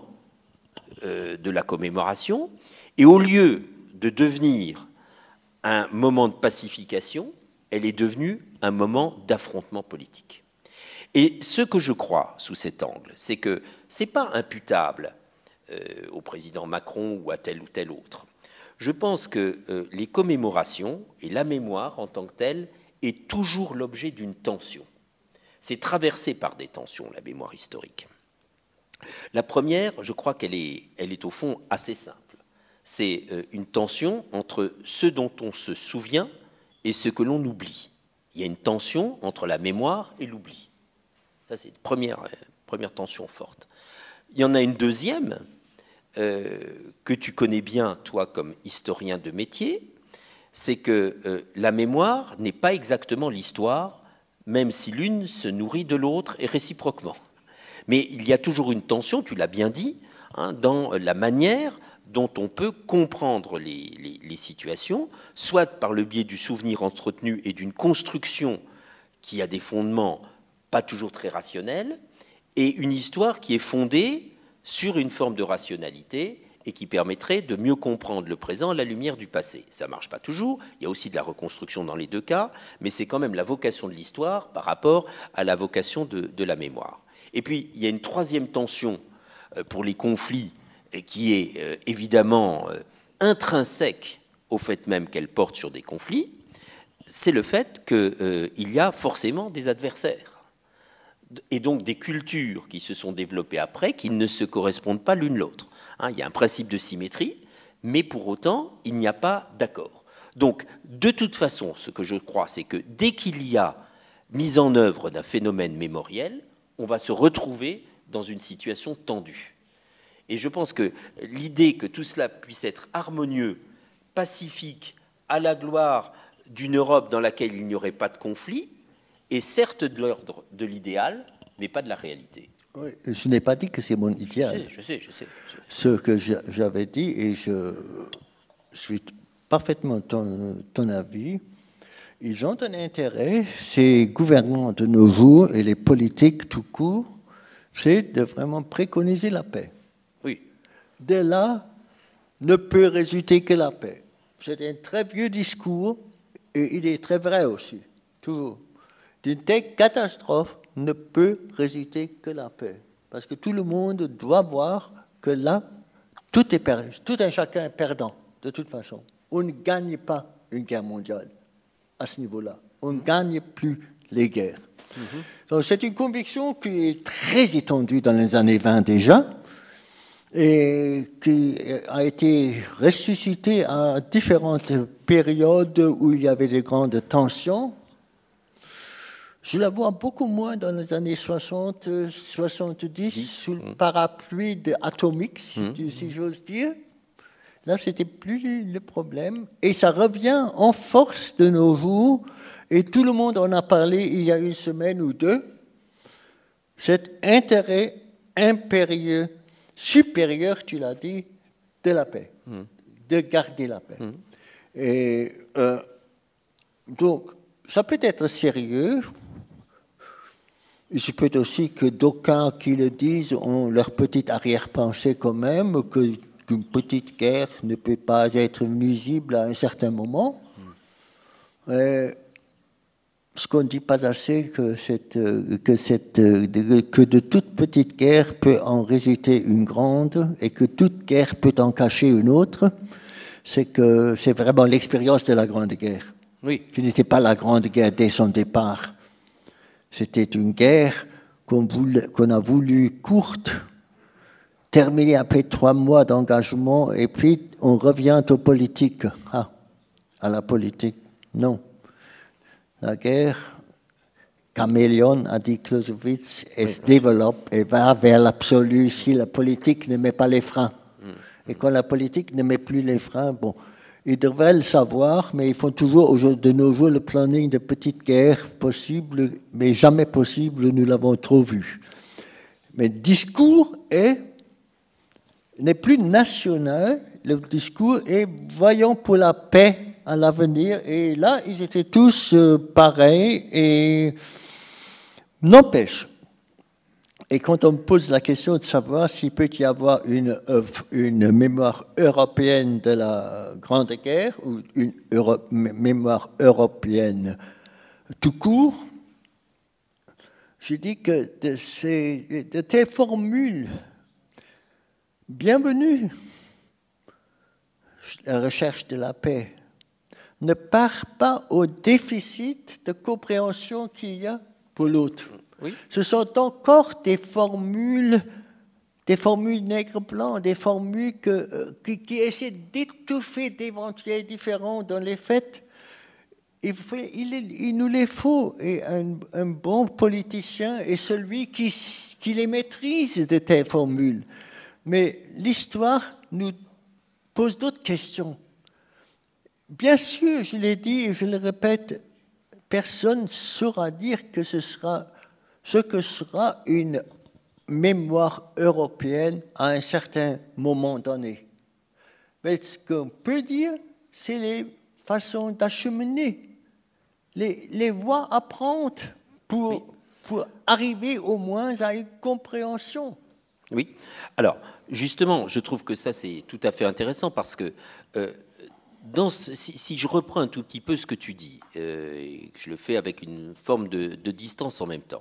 de la commémoration, et au lieu de devenir un moment de pacification, elle est devenue un moment d'affrontement politique. Et ce que je crois sous cet angle, c'est que ce n'est pas imputable au président Macron ou à tel ou tel autre. Je pense que les commémorations et la mémoire en tant que telle est toujours l'objet d'une tension. C'est traversé par des tensions, la mémoire historique. La première, je crois qu'elle est au fond assez simple. C'est une tension entre ce dont on se souvient et ce que l'on oublie. Il y a une tension entre la mémoire et l'oubli. Ça, c'est une première tension forte. Il y en a une deuxième que tu connais bien, toi, comme historien de métier, c'est que la mémoire n'est pas exactement l'histoire, même si l'une se nourrit de l'autre et réciproquement. Mais il y a toujours une tension, tu l'as bien dit, hein, dans la manière dont on peut comprendre les situations, soit par le biais du souvenir entretenu et d'une construction qui a des fondements pas toujours très rationnels, et une histoire qui est fondée sur une forme de rationalité et qui permettrait de mieux comprendre le présent à la lumière du passé. Ça ne marche pas toujours, il y a aussi de la reconstruction dans les deux cas, mais c'est quand même la vocation de l'histoire par rapport à la vocation de la mémoire. Et puis, il y a une troisième tension pour les conflits qui est évidemment intrinsèque au fait même qu'elle porte sur des conflits, c'est le fait qu'il y a forcément des adversaires. Et donc des cultures qui se sont développées après qui ne se correspondent pas l'une l'autre. Hein, il y a un principe de symétrie, mais pour autant, il n'y a pas d'accord. Donc, de toute façon, ce que je crois, c'est que dès qu'il y a mise en œuvre d'un phénomène mémoriel, on va se retrouver dans une situation tendue. Et je pense que l'idée que tout cela puisse être harmonieux, pacifique, à la gloire d'une Europe dans laquelle il n'y aurait pas de conflit, est certes de l'ordre de l'idéal, mais pas de la réalité. Oui, je n'ai pas dit que c'est mon idéal. Je sais. Ce que j'avais dit, et je suis parfaitement ton avis, ils ont un intérêt, ces gouvernements de nos jours et les politiques tout court, c'est de vraiment préconiser la paix. Oui. De là, ne peut résulter que la paix. C'est un très vieux discours, et il est très vrai aussi, toujours. D'une telle catastrophe ne peut résulter que la paix. Parce que tout le monde doit voir que là, tout un chacun est perdant, de toute façon. On ne gagne pas une guerre mondiale à ce niveau-là. On ne gagne plus les guerres. Donc c'est une conviction qui est très étendue dans les années 20 déjà, et qui a été ressuscitée à différentes périodes où il y avait des grandes tensions. Je la vois beaucoup moins dans les années 60, 70, sous le parapluie de atomique, si j'ose dire. Là, c'était plus le problème. Et ça revient en force de nos jours. Et tout le monde en a parlé il y a une semaine ou deux. Cet intérêt impérieux, supérieur, tu l'as dit, de la paix, de garder la paix. Et donc, ça peut être sérieux. Il se peut aussi que d'aucuns qui le disent ont leur petite arrière-pensée quand même, qu'une petite guerre ne peut pas être nuisible à un certain moment. Ce qu'on ne dit pas assez, que de toute petite guerre peut en résulter une grande et que toute guerre peut en cacher une autre. c'est que c'est vraiment l'expérience de la Grande Guerre. Oui. Qui n'était pas la Grande Guerre dès son départ. C'était une guerre qu'on a voulu courte, terminée après 3 mois d'engagement, et puis on revient aux politiques. Ah, à la politique, non. La guerre, caméléon, a dit Clausewitz, elle se développe et va vers l'absolu si la politique ne met pas les freins. Et quand la politique ne met plus les freins, bon, ils devraient le savoir, mais ils font toujours de nos jours le planning de petites guerres possibles, mais jamais possibles, nous l'avons trop vu. Mais le discours n'est plus national, le discours est voyons pour la paix à l'avenir, et là, ils étaient tous pareils, et n'empêche. Et quand on me pose la question de savoir s'il peut y avoir une mémoire européenne de la Grande Guerre ou une mémoire européenne tout court, je dis que de telles formules, bienvenue, la recherche de la paix, ne part pas au déficit de compréhension qu'il y a pour l'autre. Oui. Ce sont encore des formules nègre-blanc, des formules qui essaient d'étouffer d'éventuels différends dans les faits. Il nous les faut. Et un bon politicien est celui qui les maîtrise de telles formules. Mais l'histoire nous pose d'autres questions. Bien sûr, je l'ai dit et je le répète, personne ne saura dire que ce que sera une mémoire européenne à un certain moment donné. Mais ce qu'on peut dire, c'est les façons d'acheminer, les voies à prendre pour arriver au moins à une compréhension. Oui. Alors, justement, je trouve que ça, c'est tout à fait intéressant parce que si je reprends un tout petit peu ce que tu dis, et que je le fais avec une forme de distance en même temps,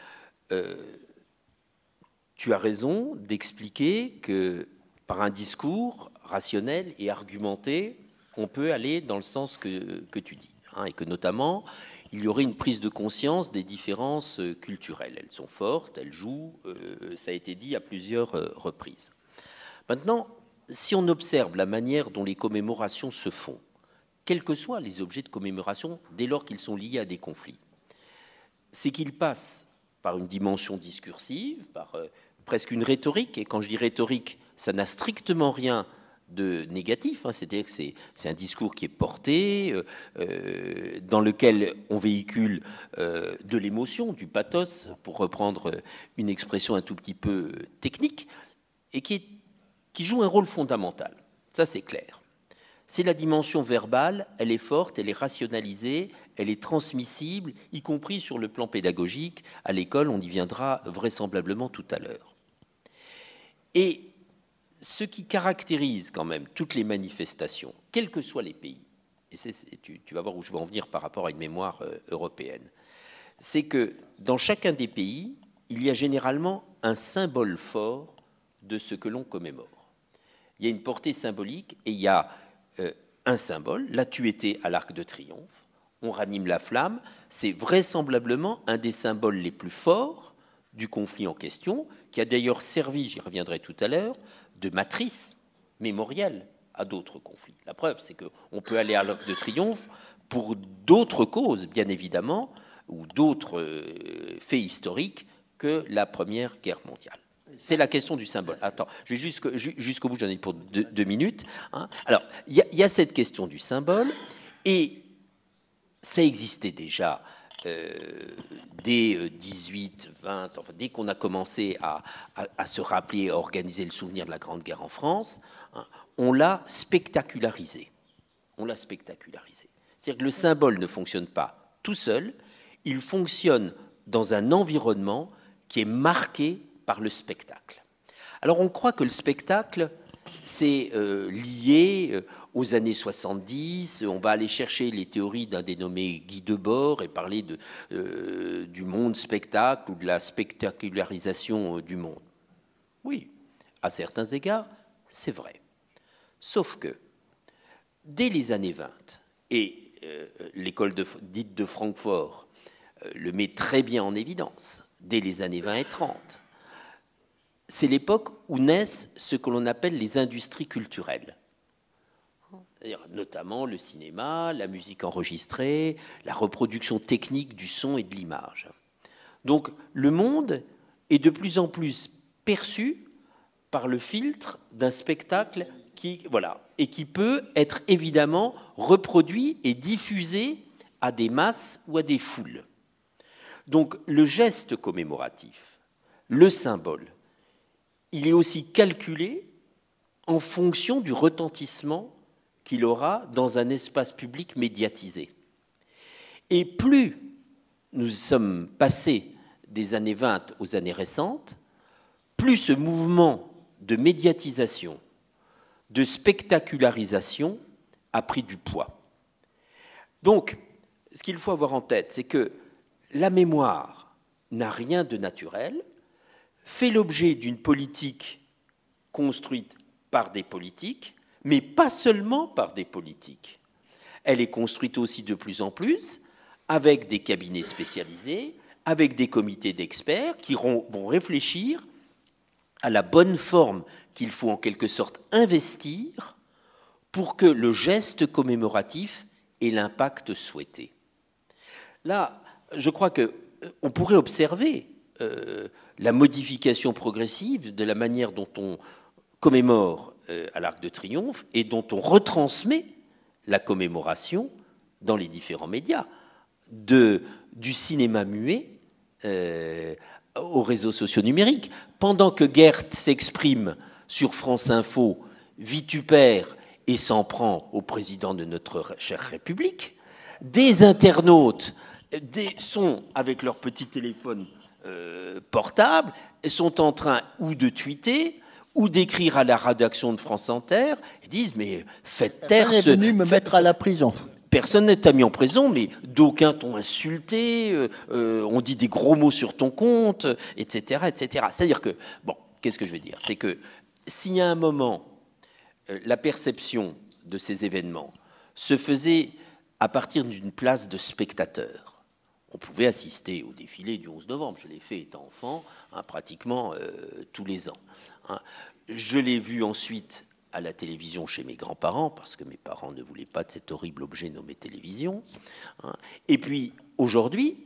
tu as raison d'expliquer que par un discours rationnel et argumenté, on peut aller dans le sens que tu dis, hein, et que notamment, il y aurait une prise de conscience des différences culturelles. Elles sont fortes, elles jouent, ça a été dit à plusieurs reprises. Maintenant, si on observe la manière dont les commémorations se font, quels que soient les objets de commémoration, dès lors qu'ils sont liés à des conflits, c'est qu'ils passent par une dimension discursive, par presque une rhétorique, et quand je dis rhétorique, ça n'a strictement rien de négatif, hein, c'est-à-dire que c'est un discours qui est porté, dans lequel on véhicule de l'émotion, du pathos, pour reprendre une expression un tout petit peu technique, et qui joue un rôle fondamental. Ça, c'est clair. C'est la dimension verbale, elle est forte, elle est rationalisée, elle est transmissible, y compris sur le plan pédagogique. À l'école, on y viendra vraisemblablement tout à l'heure. Et ce qui caractérise quand même toutes les manifestations, quels que soient les pays, et tu vas voir où je veux en venir par rapport à une mémoire européenne, c'est que dans chacun des pays, il y a généralement un symbole fort de ce que l'on commémore. Il y a une portée symbolique et il y a un symbole. Là, tu étais à l'Arc de Triomphe, on ranime la flamme, c'est vraisemblablement un des symboles les plus forts du conflit en question, qui a d'ailleurs servi, j'y reviendrai tout à l'heure, de matrice mémorielle à d'autres conflits. La preuve, c'est qu'on peut aller à l'Arc de Triomphe pour d'autres causes, bien évidemment, ou d'autres faits historiques que la Première Guerre mondiale. C'est la question du symbole. Attends, je vais jusqu'au bout, j'en ai pour deux minutes. Hein. Alors, il y a cette question du symbole, et ça existait déjà dès 18, 20, enfin, dès qu'on a commencé à se rappeler, à organiser le souvenir de la Grande Guerre en France, hein, on l'a spectacularisé. C'est-à-dire que le symbole ne fonctionne pas tout seul, il fonctionne dans un environnement qui est marqué par le spectacle. Alors on croit que le spectacle, c'est lié aux années 70, on va aller chercher les théories d'un dénommé Guy Debord et parler du monde spectacle ou de la spectacularisation du monde. Oui, à certains égards, c'est vrai. Sauf que dès les années 20, et l'école dite de Francfort le met très bien en évidence, dès les années 20 et 30, c'est l'époque où naissent ce que l'on appelle les industries culturelles. Notamment le cinéma, la musique enregistrée, la reproduction technique du son et de l'image. Donc le monde est de plus en plus perçu par le filtre d'un spectacle qui peut être évidemment reproduit et diffusé à des masses ou à des foules. Donc le geste commémoratif, le symbole, il est aussi calculé en fonction du retentissement qu'il aura dans un espace public médiatisé. Et plus nous sommes passés des années 20 aux années récentes, plus ce mouvement de médiatisation, de spectacularisation a pris du poids. Donc, ce qu'il faut avoir en tête, c'est que la mémoire n'a rien de naturel, fait l'objet d'une politique construite par des politiques, mais pas seulement par des politiques. Elle est construite aussi de plus en plus avec des cabinets spécialisés, avec des comités d'experts qui vont réfléchir à la bonne forme qu'il faut en quelque sorte investir pour que le geste commémoratif ait l'impact souhaité. Là, je crois qu'on pourrait observer la modification progressive de la manière dont on commémore à l'Arc de Triomphe et dont on retransmet la commémoration dans les différents médias, du cinéma muet aux réseaux sociaux numériques. Pendant que Gert s'exprime sur France Info, vitupère et s'en prend au président de notre chère République, des internautes sont, avec leur petit téléphone portable, sont en train ou de tweeter ou d'écrire à la rédaction de France Inter et disent mais faites taire ce... Personne n'est venu me mettre à la prison. Personne ne t'a mis en prison, mais d'aucuns t'ont insulté, on dit des gros mots sur ton compte, etc., etc. C'est-à-dire que, bon, qu'est-ce que je veux dire? C'est que s'il y a un moment, la perception de ces événements se faisait à partir d'une place de spectateur. On pouvait assister au défilé du 11 novembre. Je l'ai fait étant enfant, pratiquement tous les ans. Je l'ai vu ensuite à la télévision chez mes grands-parents, parce que mes parents ne voulaient pas de cet horrible objet nommé télévision. Et puis, aujourd'hui,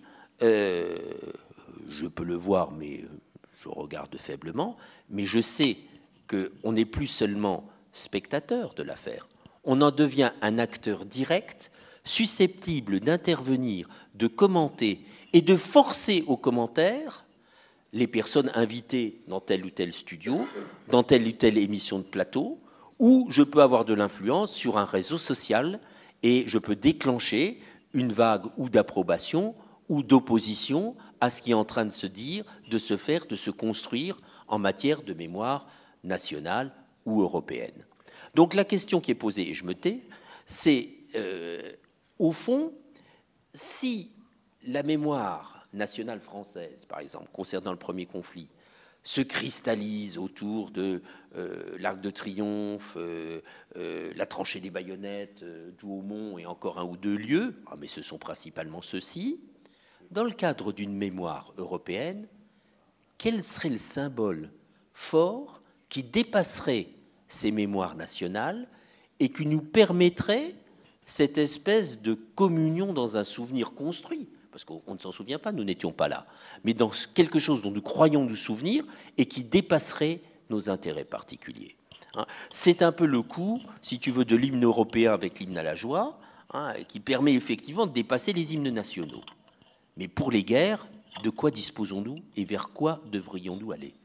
je peux le voir, mais je regarde faiblement, mais je sais qu'on n'est plus seulement spectateur de l'affaire, on en devient un acteur direct, susceptible d'intervenir, de commenter et de forcer aux commentaires les personnes invitées dans tel ou tel studio, dans telle ou telle émission de plateau, où je peux avoir de l'influence sur un réseau social et je peux déclencher une vague ou d'approbation ou d'opposition à ce qui est en train de se dire, de se faire, de se construire en matière de mémoire nationale ou européenne. Donc la question qui est posée, et je me tais, c'est au fond, si la mémoire nationale française, par exemple, concernant le premier conflit, se cristallise autour de l'Arc de Triomphe, la tranchée des baïonnettes, Douaumont et encore un ou deux lieux, mais ce sont principalement ceux-ci, dans le cadre d'une mémoire européenne, quel serait le symbole fort qui dépasserait ces mémoires nationales et qui nous permettrait cette espèce de communion dans un souvenir construit, parce qu'on ne s'en souvient pas, nous n'étions pas là, mais dans quelque chose dont nous croyons nous souvenir et qui dépasserait nos intérêts particuliers. C'est un peu le coup, si tu veux, de l'hymne européen avec l'hymne à la joie, qui permet effectivement de dépasser les hymnes nationaux. Mais pour les guerres, de quoi disposons-nous et vers quoi devrions-nous aller?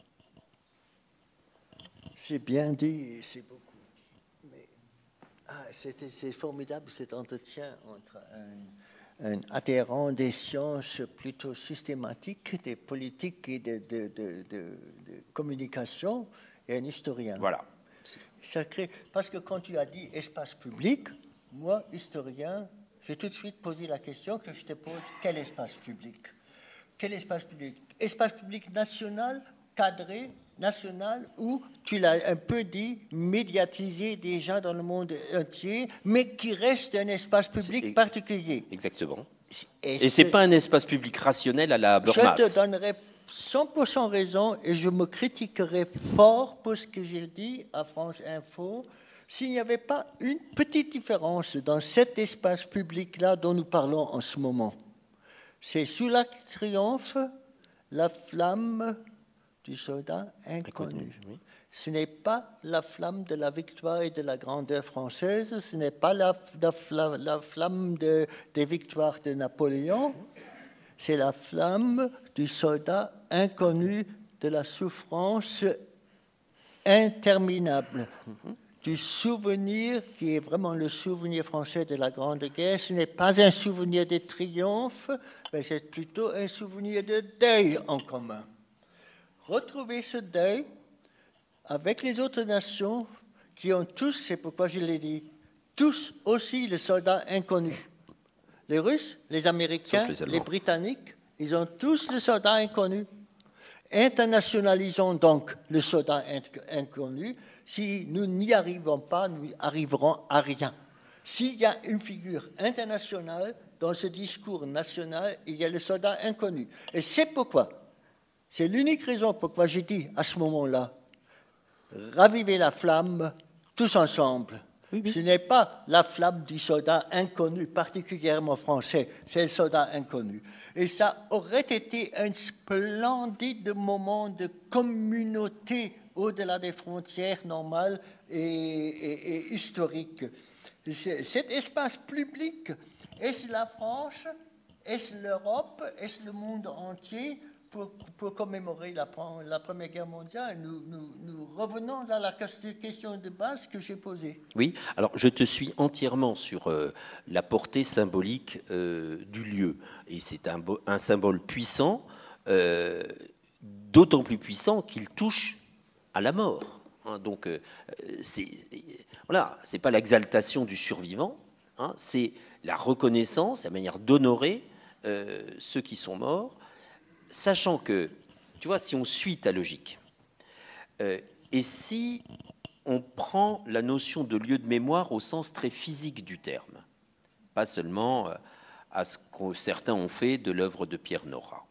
C'est bien dit, c'est beaucoup. Mais c'est formidable cet entretien entre un adhérent des sciences plutôt systématiques, des politiques et de communication, et un historien. Voilà. Sacré. Parce que quand tu as dit espace public, moi, historien, j'ai tout de suite posé la question que je te pose, quel espace public? Quel espace public? Espace public national, cadré national où, tu l'as un peu dit, médiatisé déjà dans le monde entier, mais qui reste un espace public particulier. Exactement. Et ce n'est pas un espace public rationnel à la Habermas. Je te donnerai 100% raison et je me critiquerai fort pour ce que j'ai dit à France Info s'il n'y avait pas une petite différence dans cet espace public-là dont nous parlons en ce moment. C'est sous l'Arc de Triomphe, la flamme du soldat inconnu. Oui. Ce n'est pas la flamme de la victoire et de la grandeur française, ce n'est pas la flamme des victoires de Napoléon, c'est la flamme du soldat inconnu de la souffrance interminable, du souvenir qui est vraiment le souvenir français de la Grande Guerre. Ce n'est pas un souvenir de triomphe, mais c'est plutôt un souvenir de deuil en commun. Retrouver ce deuil avec les autres nations qui ont tous, c'est pourquoi je l'ai dit, tous aussi le soldat inconnu. Les Russes, les Américains, les Britanniques, ils ont tous le soldat inconnu. Internationalisons donc le soldat inconnu. Si nous n'y arrivons pas, nous arriverons à rien. S'il y a une figure internationale dans ce discours national, il y a le soldat inconnu. Et c'est pourquoi, c'est l'unique raison pourquoi j'ai dit à ce moment-là, raviver la flamme tous ensemble. Oui, oui. Ce n'est pas la flamme du soldat inconnu, particulièrement français, c'est le soldat inconnu. Et ça aurait été un splendide moment de communauté au-delà des frontières normales et historiques. Cet espace public, est-ce la France, est-ce l'Europe, est-ce le monde entier? Pour commémorer la Première Guerre mondiale, nous revenons à la question de base que j'ai posée. Oui, alors je te suis entièrement sur la portée symbolique du lieu. Et c'est un symbole puissant, d'autant plus puissant qu'il touche à la mort. Hein, donc, voilà, c'est pas l'exaltation du survivant, hein, c'est la reconnaissance, la manière d'honorer ceux qui sont morts. Sachant que, tu vois, si on suit ta logique, et si on prend la notion de lieu de mémoire au sens très physique du terme, pas seulement à ce que certains ont fait de l'œuvre de Pierre Nora,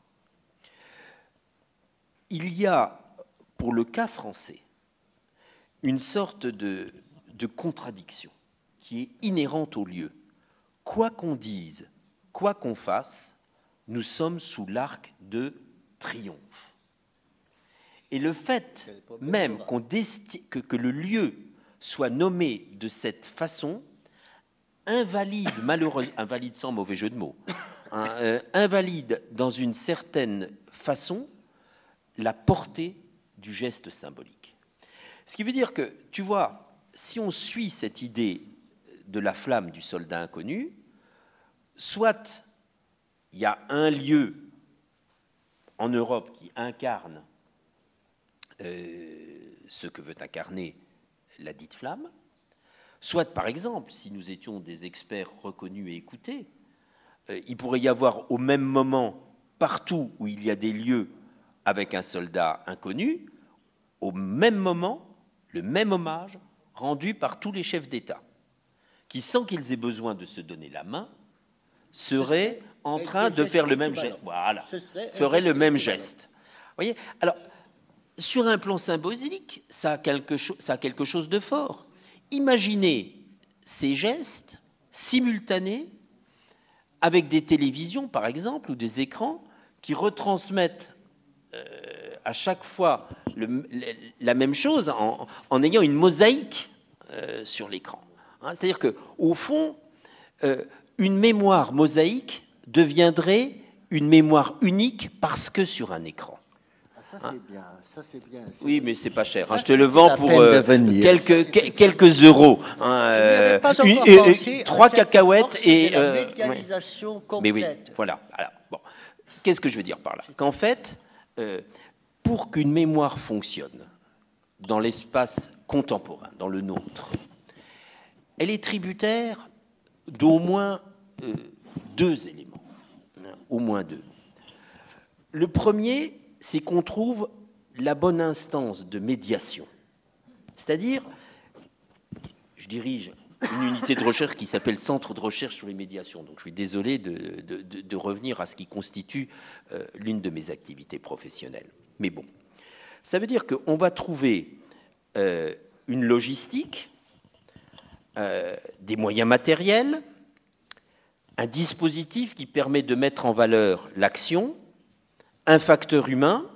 il y a, pour le cas français, une sorte de contradiction qui est inhérente au lieu. Quoi qu'on dise, quoi qu'on fasse, nous sommes sous l'arc de triomphe. Et le fait même que le lieu soit nommé de cette façon invalide, malheureusement, invalide sans mauvais jeu de mots, hein, invalide dans une certaine façon la portée du geste symbolique. Ce qui veut dire que, tu vois, si on suit cette idée de la flamme du soldat inconnu, soit il y a un lieu en Europe qui incarne ce que veut incarner la dite flamme, soit, par exemple, si nous étions des experts reconnus et écoutés, il pourrait y avoir au même moment, partout où il y a des lieux avec un soldat inconnu, au même moment, le même hommage rendu par tous les chefs d'État, qui, sans qu'ils aient besoin de se donner la main, seraient en train de faire le même geste. Voilà, ferait le même geste. Vous voyez ? Alors, sur un plan symbolique, ça a quelque chose de fort. Imaginez ces gestes simultanés avec des télévisions, par exemple, ou des écrans qui retransmettent à chaque fois la même chose en ayant une mosaïque sur l'écran. Hein, c'est-à-dire qu'au fond, une mémoire mosaïque deviendrait une mémoire unique parce que sur un écran. Ah, ça, c'est bien. Ça, c'est bien. Oui, mais c'est pas cher. Hein, je te le vends pour quelques euros. Hein, 3 cacahuètes et... la médiatisation complète. Mais oui, voilà. Alors, bon. Qu'est-ce que je veux dire par là ? Qu'en fait, pour qu'une mémoire fonctionne dans l'espace contemporain, dans le nôtre, elle est tributaire d'au moins 2 éléments, au moins 2. Le premier, c'est qu'on trouve la bonne instance de médiation. C'est-à-dire, je dirige une unité de recherche qui s'appelle Centre de recherche sur les médiations. Donc je suis désolé de revenir à ce qui constitue l'une de mes activités professionnelles. Mais bon, ça veut dire qu'on va trouver une logistique, des moyens matériels, un dispositif qui permet de mettre en valeur l'action, un facteur humain,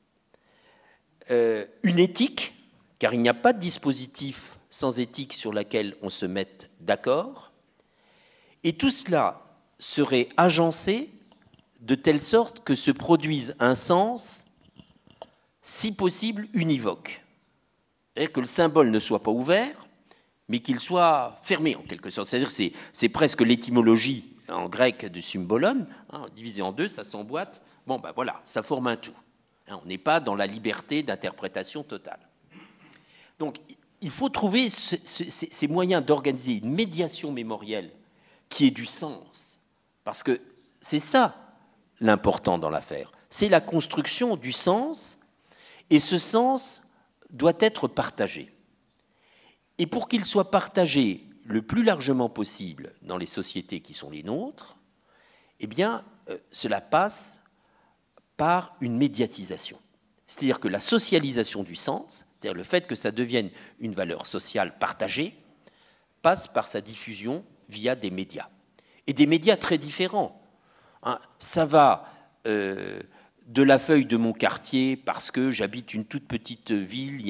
une éthique, car il n'y a pas de dispositif sans éthique sur laquelle on se mette d'accord, et tout cela serait agencé de telle sorte que se produise un sens, si possible, univoque. C'est-à-dire que le symbole ne soit pas ouvert, mais qu'il soit fermé en quelque sorte. C'est-à-dire que c'est presque l'étymologie en grec du symbolon, hein, divisé en deux, ça s'emboîte. Bon, ben voilà, ça forme un tout. Hein, on n'est pas dans la liberté d'interprétation totale. Donc, il faut trouver ces moyens d'organiser une médiation mémorielle qui ait du sens, parce que c'est ça l'important dans l'affaire. C'est la construction du sens, et ce sens doit être partagé. Et pour qu'il soit partagé le plus largement possible dans les sociétés qui sont les nôtres, eh bien, cela passe par une médiatisation. C'est-à-dire que la socialisation du sens, c'est-à-dire le fait que ça devienne une valeur sociale partagée, passe par sa diffusion via des médias. Et des médias très différents. Hein, ça va de la feuille de mon quartier, parce que j'habite une toute petite ville, il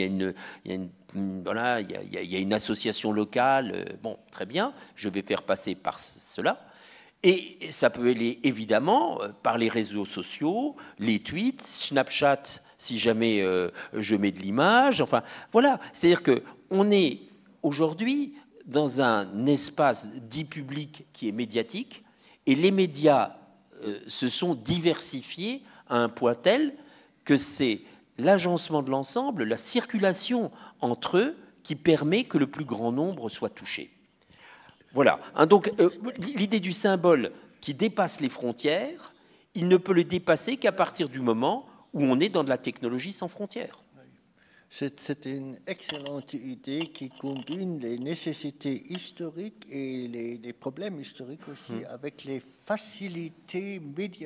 y a une association locale, bon, très bien, je vais faire passer par cela. Et ça peut aller évidemment par les réseaux sociaux, les tweets, Snapchat, si jamais je mets de l'image, enfin voilà, c'est-à-dire qu'on est aujourd'hui dans un espace dit public qui est médiatique, et les médias se sont diversifiés à un point tel que c'est l'agencement de l'ensemble, la circulation entre eux qui permet que le plus grand nombre soit touché. Voilà. Donc, l'idée du symbole qui dépasse les frontières, il ne peut le dépasser qu'à partir du moment où on est dans de la technologie sans frontières. C'est une excellente idée qui combine les nécessités historiques et les problèmes historiques aussi avec les facilités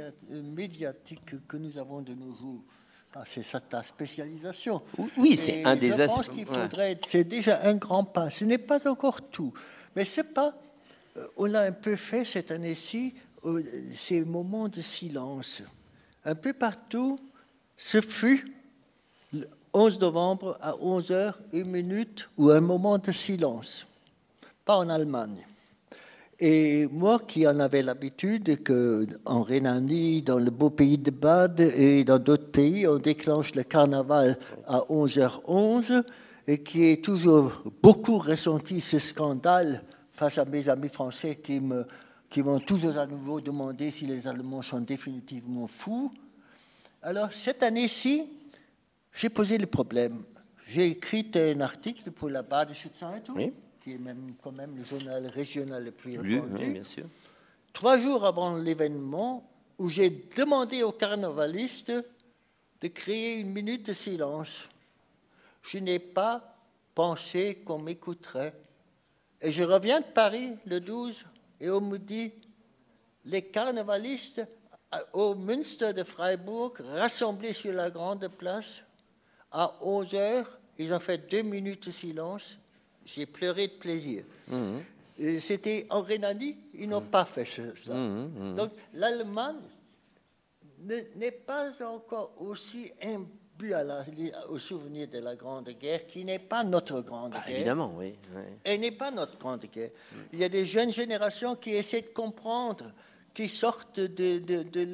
médiatiques que nous avons de nos jours. Ah, c'est ça ta spécialisation. Oui, c'est un des aspects. Je pense qu'il faudrait, c'est déjà un grand pas. Ce n'est pas encore tout. Mais c'est pas, on a un peu fait cette année-ci ces moments de silence. Un peu partout, ce fut le 11 novembre à 11h, 1 minute, ou un moment de silence. Pas en Allemagne. Et moi qui en avais l'habitude qu'en Rhénanie, dans le beau pays de Bade et dans d'autres pays, on déclenche le carnaval à 11h11 et qui ai toujours beaucoup ressenti ce scandale face à mes amis français qui m'ont toujours à nouveau demandé si les Allemands sont définitivement fous. Alors cette année-ci, j'ai posé le problème. J'ai écrit un article pour la Badische Zeitung, oui, qui est même, quand même le journal régional le plus répandu, oui, bien sûr. 3 jours avant l'événement, où j'ai demandé aux carnavalistes de créer une minute de silence. Je n'ai pas pensé qu'on m'écouterait. Et je reviens de Paris le 12, et on me dit, les carnavalistes au Münster de Freiburg, rassemblés sur la grande place, à 11h, ils ont fait 2 minutes de silence. J'ai pleuré de plaisir. C'était en Rhénanie, ils n'ont pas fait ça. Donc l'Allemagne n'est pas encore aussi imbue au souvenir de la Grande Guerre, qui n'est pas notre Grande Guerre. Évidemment, oui. Elle n'est pas notre Grande Guerre. Il y a des jeunes générations qui essaient de comprendre, qui sortent de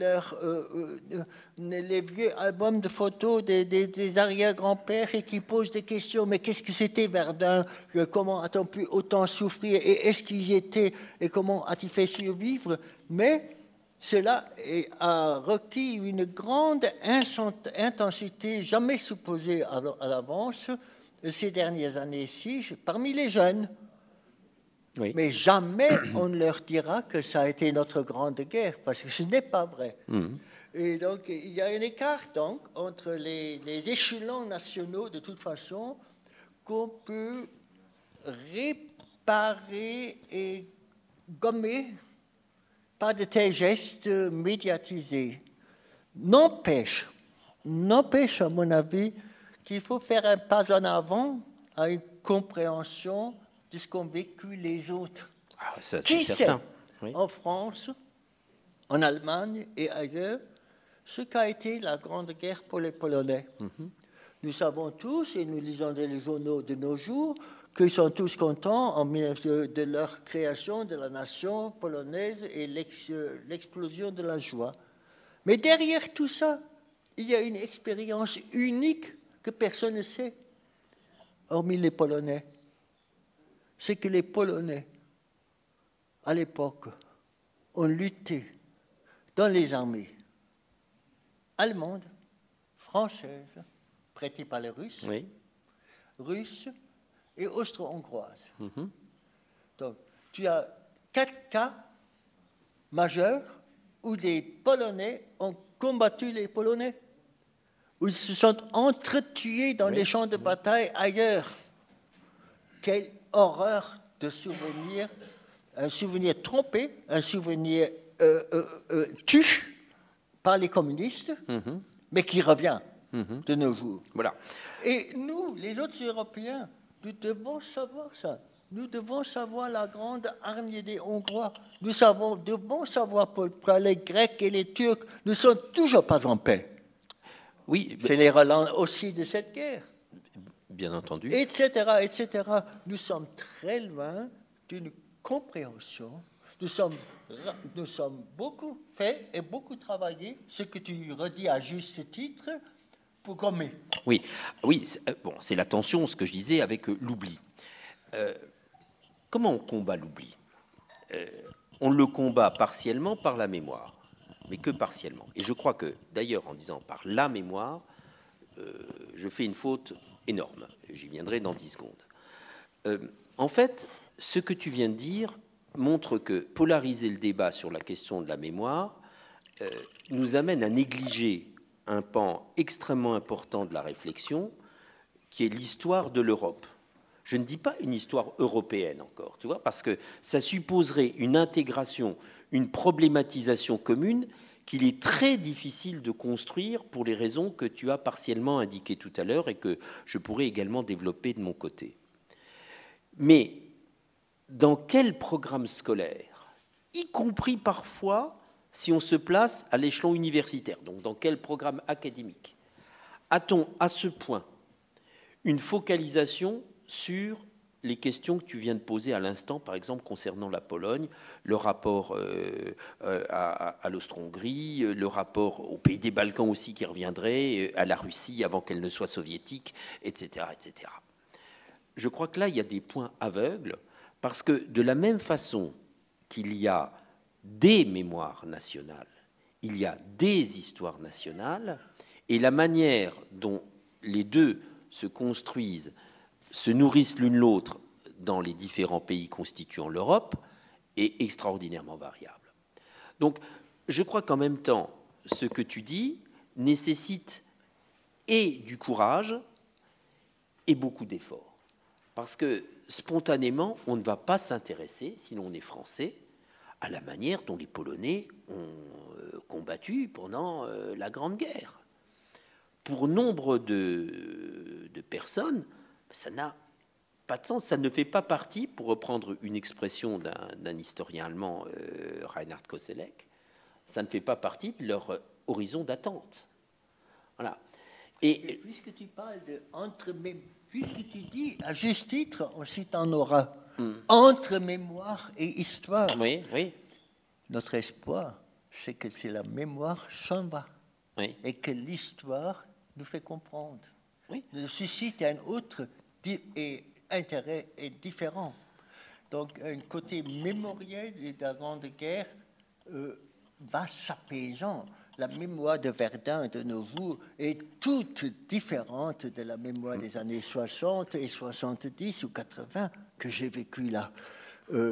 les vieux albums de photos des arrière-grands-pères et qui posent des questions. Mais qu'est-ce que c'était Verdun? Comment a-t-on pu autant souffrir? Et est-ce qu'ils étaient? Et comment a-t-il fait survivre? Mais cela a requis une grande intensité jamais supposée à l'avance ces dernières années-ci parmi les jeunes. Oui. Mais jamais on ne leur dira que ça a été notre grande guerre, parce que ce n'est pas vrai. Et donc, il y a un écart donc, entre les échelons nationaux, de toute façon, qu'on peut réparer et gommer par de tels gestes médiatisés. N'empêche, à mon avis, qu'il faut faire un pas en avant à une compréhension de ce qu'ont vécu les autres. Ah, ça, Qui c'est sait, certain. Oui. en France, en Allemagne et ailleurs, ce qu'a été la Grande Guerre pour les Polonais. Nous savons tous, et nous lisons dans les journaux de nos jours, qu'ils sont tous contents de leur création de la nation polonaise et l'explosion de la joie. Mais derrière tout ça, il y a une expérience unique que personne ne sait, hormis les Polonais. C'est que les Polonais, à l'époque, ont lutté dans les armées allemandes, françaises, prêtées par les Russes, Oui. russes et austro-hongroises. Donc, tu as 4 cas majeurs où les Polonais ont combattu les Polonais, où ils se sont entretués dans les champs de bataille ailleurs. Quelle horreur de souvenir, un souvenir trompé, un souvenir tu par les communistes, mais qui revient de nos jours. Voilà. Et nous, les autres Européens, nous devons savoir ça. Nous devons savoir la grande hargne des Hongrois. Nous devons savoir pour les Grecs et les Turcs. Nous ne sommes toujours pas en paix. Oui, C'est les relents aussi de cette guerre. bien entendu. Etc., etc. Nous sommes très loin d'une compréhension. Nous sommes beaucoup fait et beaucoup travaillé, ce que tu redis à juste titre, pour gommer. Oui, oui, bon, c'est la tension, ce que je disais, avec l'oubli. Comment on combat l'oubli? On le combat partiellement par la mémoire, mais que partiellement. Et je crois que, d'ailleurs, en disant par la mémoire, je fais une faute énorme. J'y viendrai dans 10 secondes. En fait, ce que tu viens de dire montre que polariser le débat sur la question de la mémoire nous amène à négliger un pan extrêmement important de la réflexion, qui est l'histoire de l'Europe. Je ne dis pas une histoire européenne encore, tu vois, parce que ça supposerait une intégration, une problématisation commune qu'il est très difficile de construire pour les raisons que tu as partiellement indiquées tout à l'heure et que je pourrais également développer de mon côté. Mais dans quel programme scolaire, y compris parfois si on se place à l'échelon universitaire, donc dans quel programme académique, a-t-on à ce point une focalisation sur les questions que tu viens de poser à l'instant, par exemple concernant la Pologne, le rapport à l'Austro-Hongrie, le rapport aux pays des Balkans aussi qui reviendrait, à la Russie avant qu'elle ne soit soviétique, etc., etc. Je crois que là, il y a des points aveugles, parce que de la même façon qu'il y a des mémoires nationales, il y a des histoires nationales, et la manière dont les deux se construisent, se nourrissent l'une l'autre dans les différents pays constituant l'Europe est extraordinairement variable. Donc, je crois qu'en même temps, ce que tu dis nécessite et du courage et beaucoup d'efforts. Parce que spontanément, on ne va pas s'intéresser, sinon on est français, à la manière dont les Polonais ont combattu pendant la Grande Guerre. Pour nombre de personnes, ça n'a pas de sens, ça ne fait pas partie, pour reprendre une expression d'un historien allemand, Reinhard Koselleck, ça ne fait pas partie de leur horizon d'attente. Voilà. Et puisque tu parles puisque tu dis, à juste titre, on cite en aura, entre mémoire et histoire, oui, oui. Notre espoir, c'est que c'est la mémoire s'en va, Oui. et que l'histoire nous fait comprendre, Oui. nous suscite un autre intérêt et différent. Donc, un côté mémoriel de la Grande Guerre va s'apaisant. La mémoire de Verdun de nos jours est toute différente de la mémoire des années 60 et 70 ou 80 que j'ai vécu là.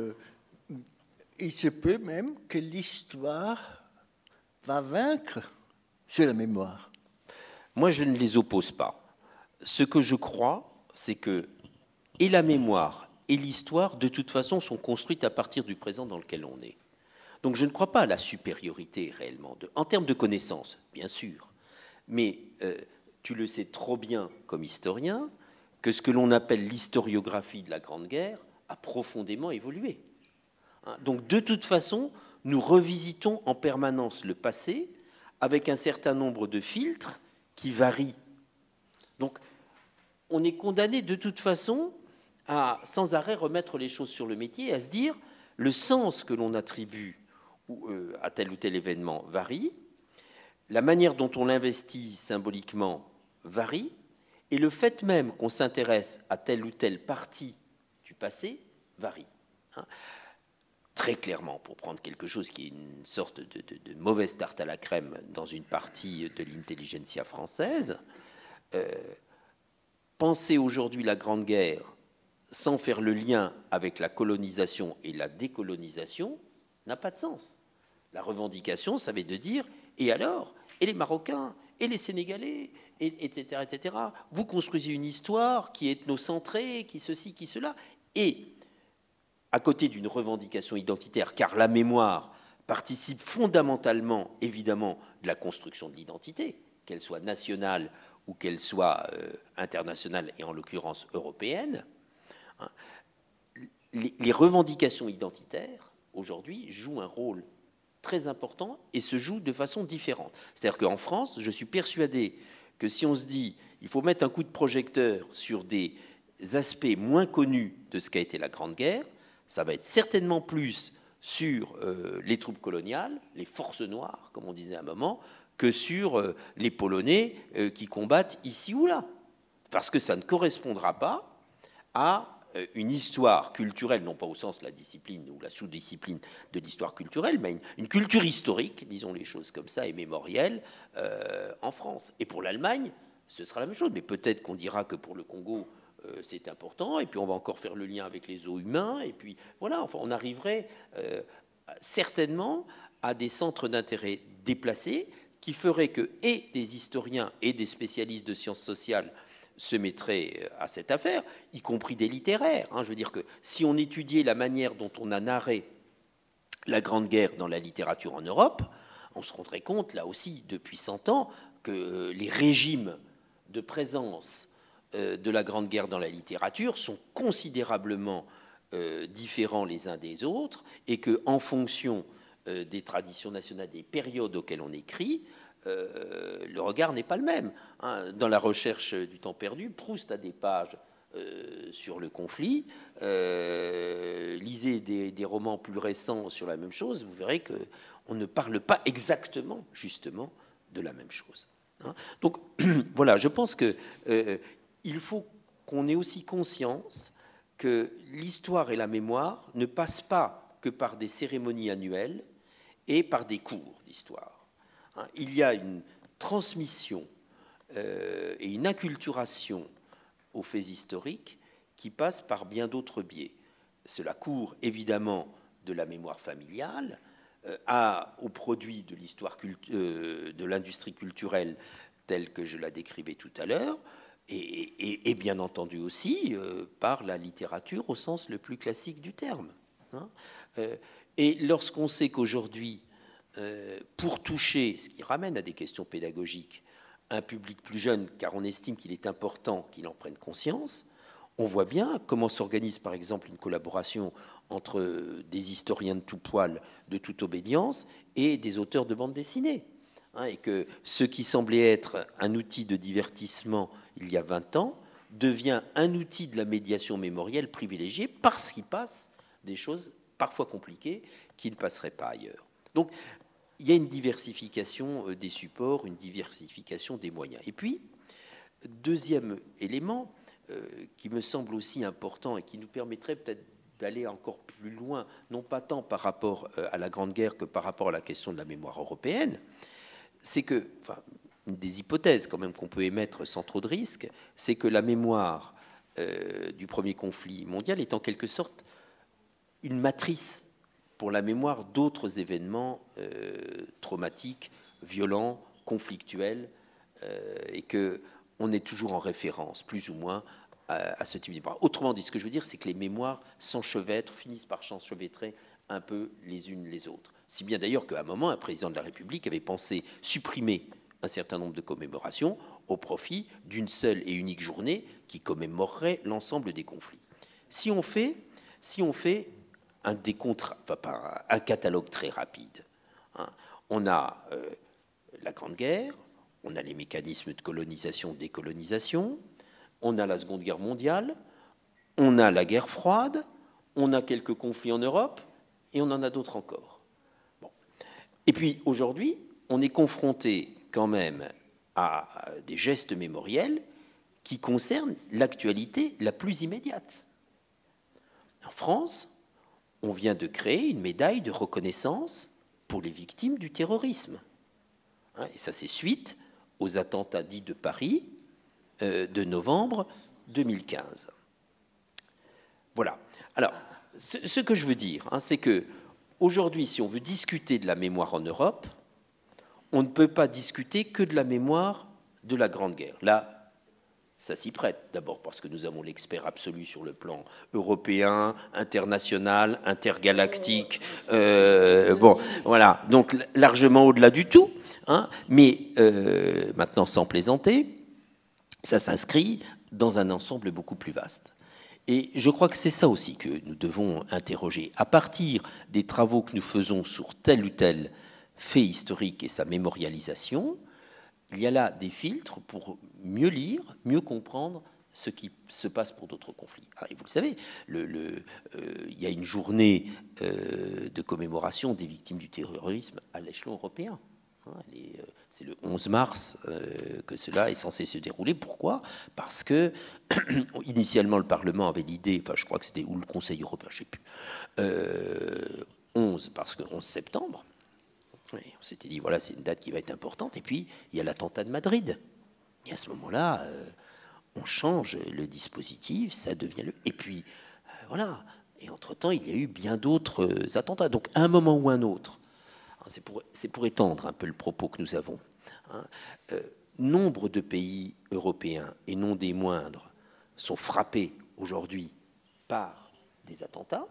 Il se peut même que l'histoire va vaincre c'est la mémoire. Moi, je ne les oppose pas. Ce que je crois, c'est que et la mémoire et l'histoire, de toute façon, sont construites à partir du présent dans lequel on est. Donc je ne crois pas à la supériorité réellement, en termes de connaissances, bien sûr. Mais tu le sais trop bien comme historien, que ce que l'on appelle l'historiographie de la Grande Guerre a profondément évolué. Donc de toute façon, nous revisitons en permanence le passé avec un certain nombre de filtres qui varient. Donc on est condamné de toute façon à sans arrêt remettre les choses sur le métier et à se dire le sens que l'on attribue à tel ou tel événement varie, la manière dont on l'investit symboliquement varie, et le fait même qu'on s'intéresse à telle ou telle partie du passé varie. Très clairement, pour prendre quelque chose qui est une sorte de mauvaise tarte à la crème dans une partie de l'intelligentsia française, penser aujourd'hui la Grande Guerre sans faire le lien avec la colonisation et la décolonisation n'a pas de sens. La revendication, ça veut dire, et alors, et les Marocains, et les Sénégalais, etc., etc. Vous construisez une histoire qui est ethnocentrée, qui ceci, qui cela, et à côté d'une revendication identitaire, car la mémoire participe fondamentalement, évidemment, de la construction de l'identité, qu'elle soit nationale ou qu'elle soit internationale, et en l'occurrence européenne, les revendications identitaires, aujourd'hui, jouent un rôle très important et se jouent de façon différente. C'est-à-dire qu'en France, je suis persuadé que si on se dit il faut mettre un coup de projecteur sur des aspects moins connus de ce qu'a été la Grande Guerre, ça va être certainement plus sur les troupes coloniales, les forces noires, comme on disait à un moment, que sur les Polonais qui combattent ici ou là. Parce que ça ne correspondra pas à une histoire culturelle, non pas au sens de la discipline ou la sous-discipline de l'histoire culturelle, mais une culture historique, disons les choses comme ça, et mémorielle en France. Et pour l'Allemagne, ce sera la même chose. Mais peut-être qu'on dira que pour le Congo, c'est important, et puis on va encore faire le lien avec les eaux humains, et puis voilà, enfin, on arriverait certainement à des centres d'intérêt déplacés qui feraient que et des historiens et des spécialistes de sciences sociales se mettraient à cette affaire, y compris des littéraires. Je veux dire que si on étudiait la manière dont on a narré la Grande Guerre dans la littérature en Europe, on se rendrait compte, là aussi, depuis 100 ans, que les régimes de présence de la Grande Guerre dans la littérature sont considérablement différents les uns des autres, et qu'en fonction des traditions nationales, des périodes auxquelles on écrit, le regard n'est pas le même. Dans la recherche du temps perdu, Proust a des pages sur le conflit. Lisez des romans plus récents sur la même chose, vous verrez qu'on ne parle pas exactement, justement, de la même chose. Donc, voilà, je pense qu'il faut qu'on ait aussi conscience que l'histoire et la mémoire ne passent pas que par des cérémonies annuelles et par des cours d'histoire. Il y a une transmission et une acculturation aux faits historiques qui passe par bien d'autres biais. Cela court évidemment de la mémoire familiale aux produits de l'histoire de l'industrie culturelle telle que je la décrivais tout à l'heure, et bien entendu aussi par la littérature au sens le plus classique du terme. Et lorsqu'on sait qu'aujourd'hui, pour toucher, ce qui ramène à des questions pédagogiques, un public plus jeune, car on estime qu'il est important qu'il en prenne conscience, on voit bien comment s'organise par exemple une collaboration entre des historiens de tout poil, de toute obédience, et des auteurs de bande dessinée. Et que ce qui semblait être un outil de divertissement il y a 20 ans devient un outil de la médiation mémorielle privilégiée parce qu'il passe des choses parfois compliquées qui ne passeraient pas ailleurs. Donc, il y a une diversification des supports, une diversification des moyens. Et puis, deuxième élément qui me semble aussi important et qui nous permettrait peut-être d'aller encore plus loin, non pas tant par rapport à la Grande Guerre que par rapport à la question de la mémoire européenne, c'est que, enfin, une des hypothèses quand même qu'on peut émettre sans trop de risques, c'est que la mémoire du premier conflit mondial est en quelque sorte une matrice pour la mémoire d'autres événements traumatiques, violents conflictuelles et qu'on est toujours en référence, plus ou moins, à ce type de mémoire. Autrement dit, ce que je veux dire, c'est que les mémoires s'enchevêtrent, finissent par s'enchevêtrer un peu les unes les autres. Si bien d'ailleurs qu'à un moment, un président de la République avait pensé supprimer un certain nombre de commémorations au profit d'une seule et unique journée qui commémorerait l'ensemble des conflits. Si on fait un décompte, un catalogue très rapide, hein, on a la Grande Guerre, on a les mécanismes de colonisation, décolonisation, on a la Seconde Guerre mondiale, on a la guerre froide, on a quelques conflits en Europe, et on en a d'autres encore. Bon. Et puis aujourd'hui, on est confronté quand même à des gestes mémoriels qui concernent l'actualité la plus immédiate. En France, on vient de créer une médaille de reconnaissance pour les victimes du terrorisme. Et ça, c'est suite aux attentats dits de Paris de novembre 2015. Voilà. Alors, ce que je veux dire, c'est que aujourd'hui, si on veut discuter de la mémoire en Europe, on ne peut pas discuter que de la mémoire de la Grande Guerre. Là, ça s'y prête, d'abord parce que nous avons l'expert absolu sur le plan européen, international, intergalactique, bon, voilà, donc largement au-delà du tout, mais maintenant, sans plaisanter, ça s'inscrit dans un ensemble beaucoup plus vaste. Et je crois que c'est ça aussi que nous devons interroger. À partir des travaux que nous faisons sur tel ou tel fait historique et sa mémorialisation, il y a là des filtres pour mieux lire, mieux comprendre ce qui se passe pour d'autres conflits. Et vous le savez, il y a une journée de commémoration des victimes du terrorisme à l'échelon européen. C'est le 11 mars que cela est censé se dérouler. Pourquoi ? Parce que, initialement, le Parlement avait l'idée, enfin, je crois que c'était ou le Conseil européen, je ne sais plus, 11, parce que 11 septembre, et on s'était dit, voilà, c'est une date qui va être importante. Et puis, il y a l'attentat de Madrid. Et à ce moment-là, on change le dispositif, ça devient le... Et puis, voilà. Et entre-temps, il y a eu bien d'autres attentats. Donc, à un moment ou un autre, c'est pour étendre un peu le propos que nous avons. Nombre de pays européens, et non des moindres, sont frappés aujourd'hui par des attentats,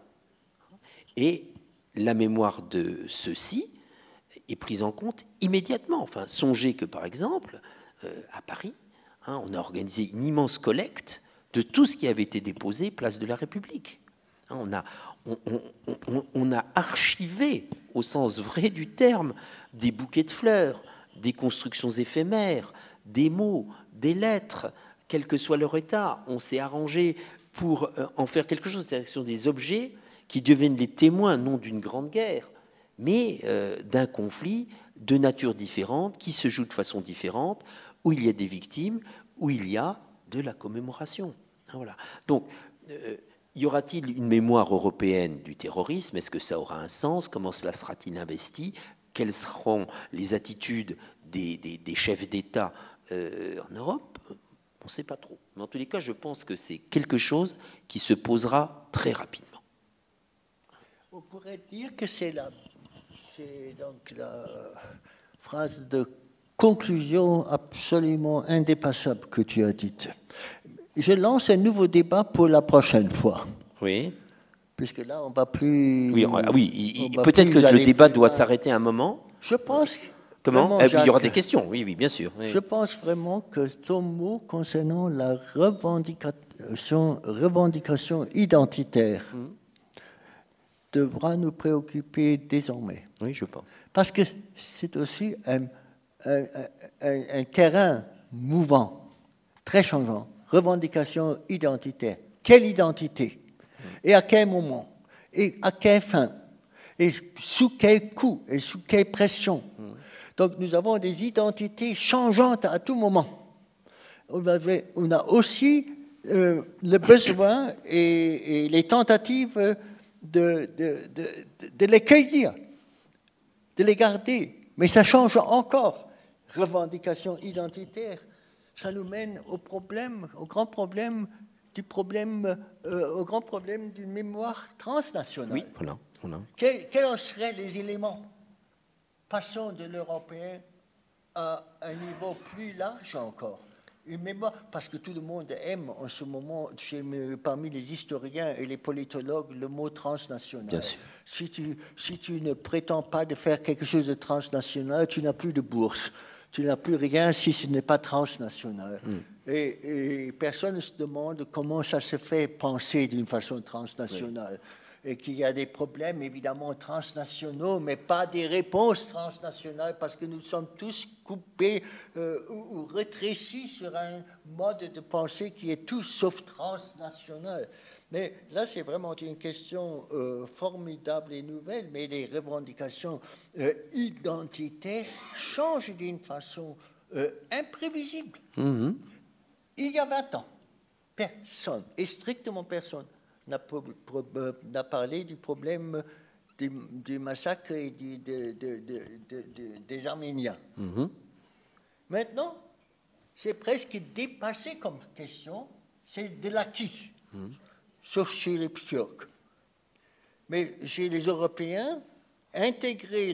et la mémoire de ceux-ci est prise en compte immédiatement. Enfin, songez que, par exemple, à Paris, on a organisé une immense collecte de tout ce qui avait été déposé place de la République. On a archivé, au sens vrai du terme, des bouquets de fleurs, des constructions éphémères, des mots, des lettres, quel que soit leur état. On s'est arrangé pour en faire quelque chose, c'est-à-dire des objets qui deviennent les témoins, non d'une grande guerre, mais d'un conflit de nature différente, qui se joue de façon différente, où il y a des victimes, où il y a de la commémoration. Voilà. Donc, y aura-t-il une mémoire européenne du terrorisme ? Est-ce que ça aura un sens ? Comment cela sera-t-il investi ? Quelles seront les attitudes des chefs d'État en Europe ? On ne sait pas trop. Mais en tous les cas, je pense que c'est quelque chose qui se posera très rapidement. On pourrait dire que c'est donc la phrase de conclusion absolument indépassable que tu as dite. Je lance un nouveau débat pour la prochaine fois. Oui. Puisque là, on ne va plus... Oui, peut-être que le débat doit s'arrêter un moment. Je pense... Comment ? Il y aura des questions, oui, bien sûr. Oui. Je pense vraiment que ton mot concernant la revendication identitaire devra nous préoccuper désormais. Oui, je pense. Parce que c'est aussi un terrain mouvant, très changeant. Revendication identitaire. Quelle identité ? Et à quel moment ? Et à quelle fin ? Et sous quel coup ? Et sous quelle pression ? Donc nous avons des identités changeantes à tout moment. On a aussi le besoin et les tentatives de les cueillir, de les garder. Mais ça change encore. Revendication identitaire. Ça nous mène au grand problème d'une mémoire transnationale. Oui, voilà. Quels seraient les éléments ? Passons de l'européen à un niveau plus large encore. Mais moi, parce que tout le monde aime en ce moment, parmi les historiens et les politologues, le mot transnational. Bien sûr. Si tu ne prétends pas de faire quelque chose de transnational, tu n'as plus de bourse. Tu n'as plus rien si ce n'est pas transnational. Et personne ne se demande comment ça se fait penser d'une façon transnationale. Et qu'il y a des problèmes évidemment transnationaux, mais pas des réponses transnationales, parce que nous sommes tous coupés ou rétrécis sur un mode de pensée qui est tout sauf transnational. Mais là, c'est vraiment une question formidable et nouvelle, mais les revendications identitaires changent d'une façon imprévisible. Il y a 20 ans, personne, et strictement personne, n'a parlé du problème du massacre et des Arméniens. Maintenant, c'est presque dépassé comme question, c'est de l'acquis, sauf chez les Turcs. Mais chez les Européens, intégrer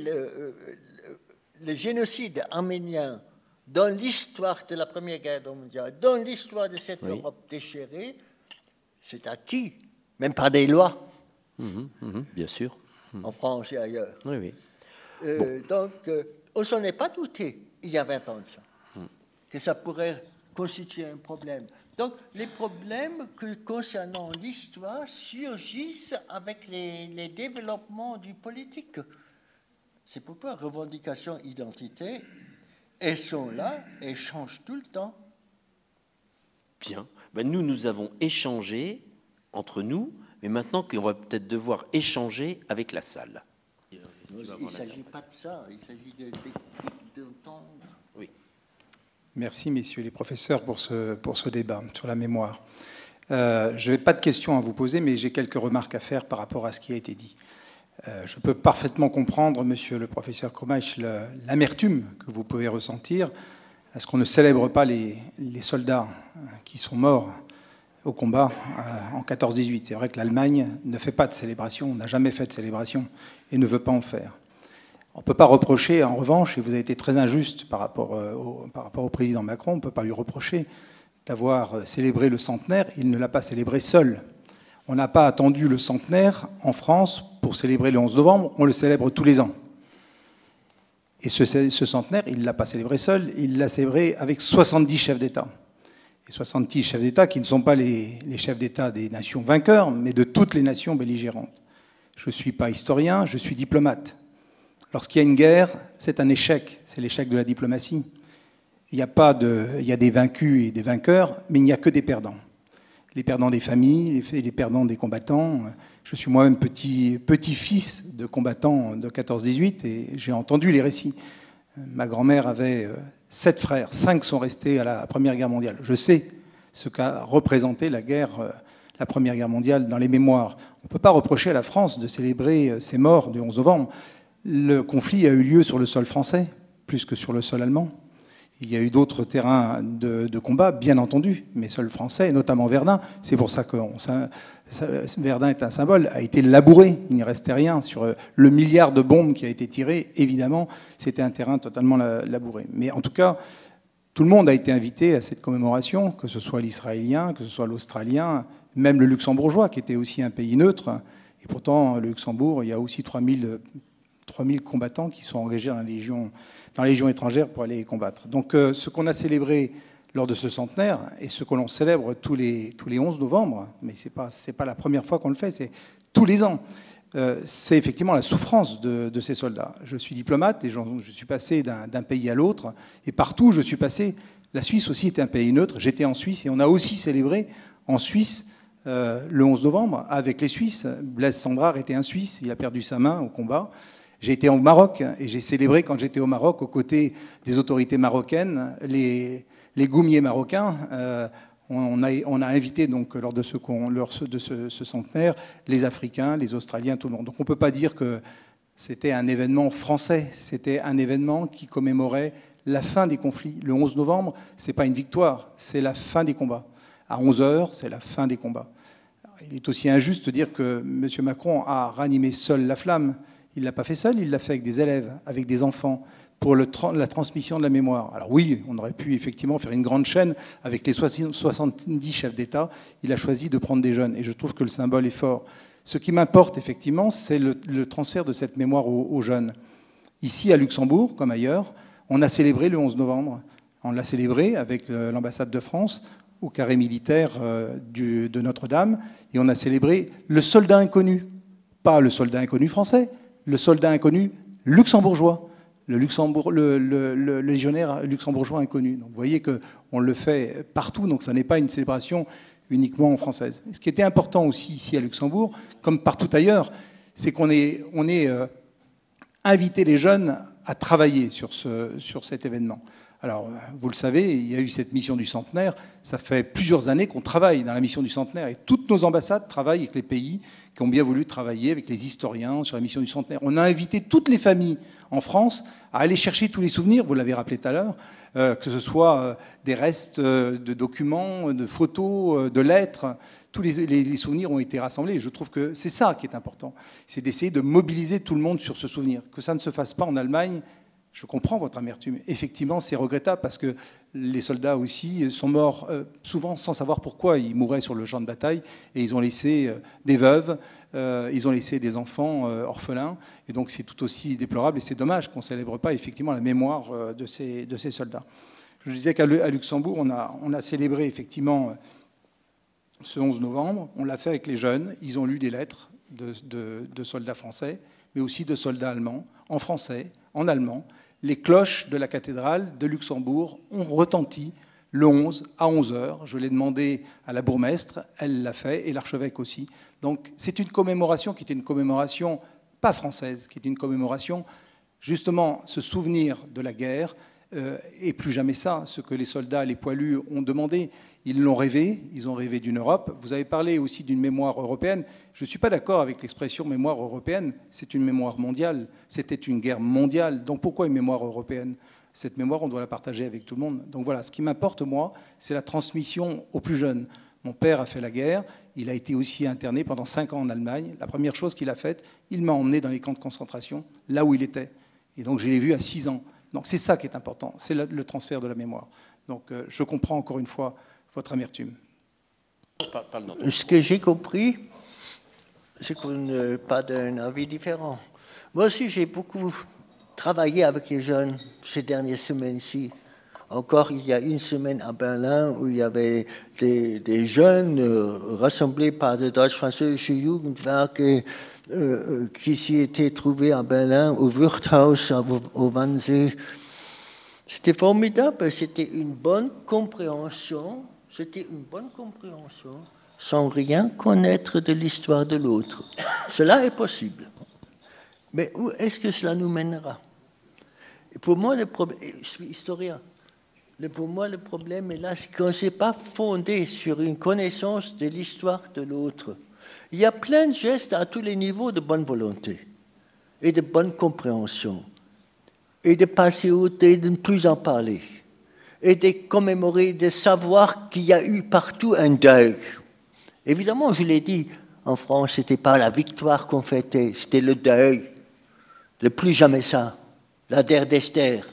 le génocide arménien dans l'histoire de la Première Guerre mondiale, dans l'histoire de cette Europe déchirée, c'est acquis. Même par des lois. Bien sûr. En France et ailleurs. Oui. Donc, on ne s'en est pas douté, il y a 20 ans de ça, que ça pourrait constituer un problème. Donc, les problèmes concernant l'histoire surgissent avec les développements du politique. C'est pourquoi revendications identitaires, elles sont là et changent tout le temps. Bien. Ben, nous avons échangé entre nous, mais maintenant qu'on va peut-être devoir échanger avec la salle. Il ne s'agit pas de ça, il s'agit d'entendre. Oui. Merci, messieurs les professeurs, pour ce débat sur la mémoire. Je n'ai pas de questions à vous poser, mais j'ai quelques remarques à faire par rapport à ce qui a été dit. Je peux parfaitement comprendre, monsieur le professeur Krumach, l'amertume que vous pouvez ressentir à ce qu'on ne célèbre pas les soldats qui sont morts au combat en 14-18. C'est vrai que l'Allemagne ne fait pas de célébration, n'a jamais fait de célébration et ne veut pas en faire. On ne peut pas reprocher, en revanche, et vous avez été très injuste par rapport au président Macron, on ne peut pas lui reprocher d'avoir célébré le centenaire, il ne l'a pas célébré seul. On n'a pas attendu le centenaire en France pour célébrer le 11 novembre, on le célèbre tous les ans. Et ce centenaire, il ne l'a pas célébré seul, il l'a célébré avec 70 chefs d'État. Et 70 chefs d'État qui ne sont pas les chefs d'État des nations vainqueurs, mais de toutes les nations belligérantes. Je ne suis pas historien, je suis diplomate. Lorsqu'il y a une guerre, c'est un échec, c'est l'échec de la diplomatie. Il y a des vaincus et des vainqueurs, mais il n'y a que des perdants. Les perdants des familles, les perdants des combattants. Je suis moi-même petit-fils de combattants de 14-18 et j'ai entendu les récits. Ma grand-mère avait 7 frères, 5 sont restés à la Première Guerre mondiale. Je sais ce qu'a représenté la Première Guerre mondiale dans les mémoires. On ne peut pas reprocher à la France de célébrer ses morts du 11 novembre. Le conflit a eu lieu sur le sol français, plus que sur le sol allemand. Il y a eu d'autres terrains de combat, bien entendu, mais seul français, notamment Verdun. C'est pour ça que Verdun est un symbole, a été labouré. Il n'y restait rien. Sur le milliard de bombes qui a été tiré, évidemment, c'était un terrain totalement labouré. Mais en tout cas, tout le monde a été invité à cette commémoration, que ce soit l'Israélien, que ce soit l'Australien, même le Luxembourgeois, qui était aussi un pays neutre. Et pourtant, le Luxembourg, il y a aussi 3000 combattants qui sont engagés dans les légions étrangères pour aller combattre. Donc ce qu'on a célébré lors de ce centenaire, et ce que l'on célèbre tous les 11 novembre, mais c'est pas la première fois qu'on le fait, c'est tous les ans, c'est effectivement la souffrance de ces soldats. Je suis diplomate et je suis passé d'un pays à l'autre, et partout où je suis passé, la Suisse aussi était un pays neutre, j'étais en Suisse, et on a aussi célébré en Suisse le 11 novembre avec les Suisses. Blaise Sandrard était un Suisse, il a perdu sa main au combat. J'ai été au Maroc et j'ai célébré quand j'étais au Maroc aux côtés des autorités marocaines, les goumiers marocains. On a invité donc lors de ce centenaire les Africains, les Australiens, tout le monde. Donc on ne peut pas dire que c'était un événement français, c'était un événement qui commémorait la fin des conflits. Le 11 novembre, ce n'est pas une victoire, c'est la fin des combats. À 11h, c'est la fin des combats. Il est aussi injuste de dire que M. Macron a ranimé seul la flamme. Il ne l'a pas fait seul, il l'a fait avec des élèves, avec des enfants, pour la transmission de la mémoire. Alors oui, on aurait pu effectivement faire une grande chaîne avec les 70 chefs d'État. Il a choisi de prendre des jeunes et je trouve que le symbole est fort. Ce qui m'importe effectivement, c'est le transfert de cette mémoire aux jeunes. Ici, à Luxembourg, comme ailleurs, on a célébré le 11 novembre. On l'a célébré avec l'ambassade de France au carré militaire de Notre-Dame et on a célébré le soldat inconnu. Pas le soldat inconnu français, le soldat inconnu luxembourgeois. Le légionnaire luxembourgeois inconnu. Donc vous voyez qu'on le fait partout, donc ça n'est pas une célébration uniquement française. Ce qui était important aussi ici à Luxembourg, comme partout ailleurs, c'est qu'on ait invité les jeunes à travailler sur cet événement. Alors, vous le savez, il y a eu cette mission du centenaire. Ça fait plusieurs années qu'on travaille dans la mission du centenaire et toutes nos ambassades travaillent avec les pays qui ont bien voulu travailler, avec les historiens sur la mission du centenaire. On a invité toutes les familles en France à aller chercher tous les souvenirs, vous l'avez rappelé tout à l'heure, que ce soit des restes de documents, de photos, de lettres. Tous les souvenirs ont été rassemblés. Je trouve que c'est ça qui est important. C'est d'essayer de mobiliser tout le monde sur ce souvenir. Que ça ne se fasse pas en Allemagne. Je comprends votre amertume. Effectivement, c'est regrettable parce que les soldats aussi sont morts souvent sans savoir pourquoi. Ils mouraient sur le champ de bataille et ils ont laissé des veuves, ils ont laissé des enfants orphelins. Et donc c'est tout aussi déplorable et c'est dommage qu'on ne célèbre pas effectivement la mémoire de ces soldats. Je disais qu'à Luxembourg, on a célébré effectivement ce 11 novembre. On l'a fait avec les jeunes. Ils ont lu des lettres de soldats français, mais aussi de soldats allemands, en français, en allemand. Les cloches de la cathédrale de Luxembourg ont retenti le 11 à 11h. Je l'ai demandé à la bourgmestre, elle l'a fait, et l'archevêque aussi. Donc c'est une commémoration qui était une commémoration pas française, qui est une commémoration, justement, ce souvenir de la guerre, et plus jamais ça, ce que les soldats, les poilus ont demandé. Ils l'ont rêvé, ils ont rêvé d'une Europe. Vous avez parlé aussi d'une mémoire européenne. Je ne suis pas d'accord avec l'expression mémoire européenne. C'est une mémoire mondiale. C'était une guerre mondiale. Donc pourquoi une mémoire européenne ? Cette mémoire, on doit la partager avec tout le monde. Donc voilà, ce qui m'importe, moi, c'est la transmission aux plus jeunes. Mon père a fait la guerre. Il a été aussi interné pendant 5 ans en Allemagne. La première chose qu'il a faite, il m'a emmené dans les camps de concentration, là où il était. Et donc je l'ai vu à 6 ans. Donc c'est ça qui est important, c'est le transfert de la mémoire. Donc je comprends encore une fois votre amertume. Ce que j'ai compris, c'est qu'on n'est pas d'un avis différent. Moi aussi, j'ai beaucoup travaillé avec les jeunes ces dernières semaines-ci. Encore il y a une semaine à Berlin où il y avait des jeunes rassemblés par le Deutsch-Französische Jugendwerk qui s'y étaient trouvés à Berlin, au Wirthaus, au Wannsee. C'était formidable, c'était une bonne compréhension. C'était une bonne compréhension sans rien connaître de l'histoire de l'autre. Cela est possible. Mais où est-ce que cela nous mènera? Et pour moi, je suis historien. Pour moi, le problème est là, c'est qu'on ne s'est pas fondé sur une connaissance de l'histoire de l'autre. Il y a plein de gestes à tous les niveaux de bonne volonté et de bonne compréhension et de passer au thé, de ne plus en parler et de commémorer, de savoir qu'il y a eu partout un deuil. Évidemment, je l'ai dit, en France, ce n'était pas la victoire qu'on fêtait, c'était le deuil. Le plus jamais ça, la guerre d'Esther.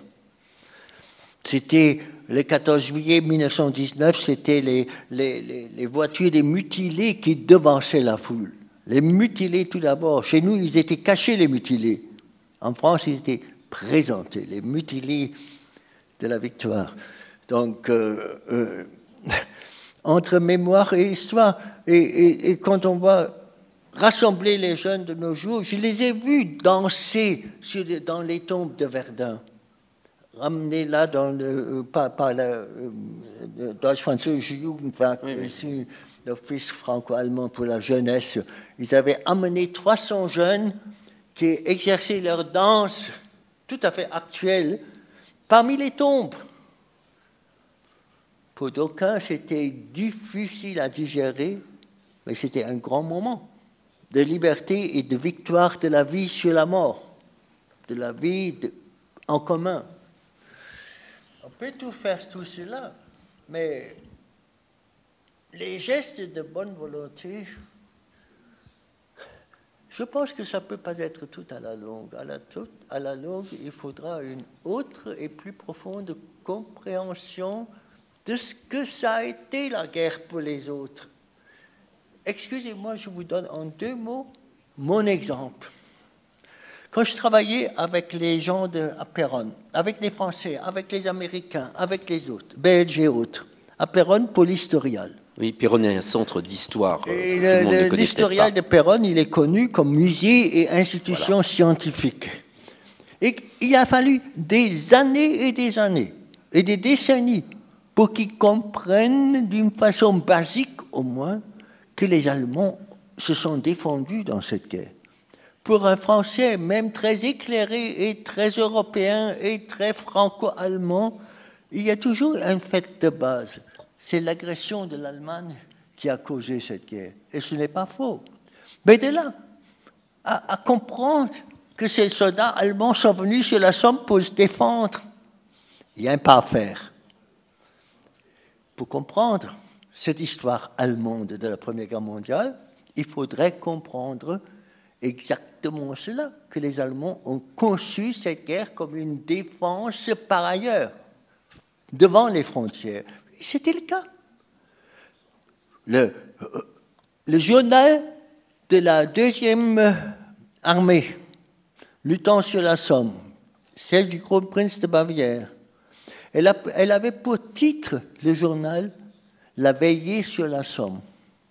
C'était le 14 juillet 1919, c'était les voitures des mutilés qui devançaient la foule. Les mutilés tout d'abord. Chez nous, ils étaient cachés, les mutilés. En France, ils étaient présentés, les mutilés de la victoire. Donc, entre mémoire et histoire, et quand on va rassembler les jeunes de nos jours, je les ai vus danser dans les tombes de Verdun. Ramenés là dans par le Deutsch-Französische Jugendwerk, l'Office franco-allemand pour la jeunesse. Ils avaient amené 300 jeunes qui exerçaient leur danse tout à fait actuelle parmi les tombes. Pour d'aucuns, c'était difficile à digérer, mais c'était un grand moment de liberté et de victoire de la vie sur la mort, de la vie en commun. On peut tout faire tout cela, mais les gestes de bonne volonté, Je pense que ça ne peut pas être tout à la longue. À la longue, il faudra une autre et plus profonde compréhension de ce que ça a été la guerre pour les autres. Excusez-moi, je vous donne en 2 mots mon exemple. Quand je travaillais avec les gens à Péronne, avec les Français, avec les Américains, avec les autres, Belges et autres, à Péronne pour l'Historial. Oui, Péronne est un centre d'histoire. L'Historial de Péronne, il est connu comme musée et institution scientifique. Et il a fallu des années et des décennies pour qu'ils comprennent d'une façon basique au moins que les Allemands se sont défendus dans cette guerre. Pour un Français, même très éclairé et très européen et très franco-allemand, il y a toujours un fait de base. C'est l'agression de l'Allemagne qui a causé cette guerre. Et ce n'est pas faux. Mais de là à comprendre que ces soldats allemands sont venus sur la Somme pour se défendre, il y a un pas à faire. Pour comprendre cette histoire allemande de la Première Guerre mondiale, il faudrait comprendre exactement cela, que les Allemands ont conçu cette guerre comme une défense par ailleurs, devant les frontières. C'était le cas. Le journal de la 2e armée, luttant sur la Somme, celle du Kronprinz de Bavière, elle avait pour titre, le journal, La veillée sur la Somme.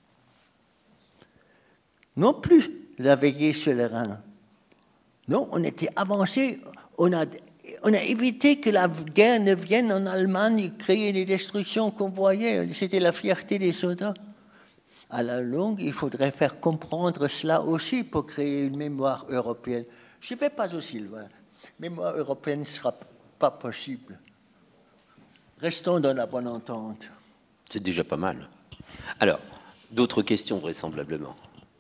Non plus la veillée sur le Rhin. Non, on était avancé, on a évité que la guerre ne vienne en Allemagne et créer les destructions qu'on voyait. C'était la fierté des soldats. À la longue, il faudrait faire comprendre cela aussi pour créer une mémoire européenne. Je ne vais pas aussi loin. Mémoire européenne ne sera pas possible. Restons dans la bonne entente. C'est déjà pas mal. Alors, d'autres questions vraisemblablement.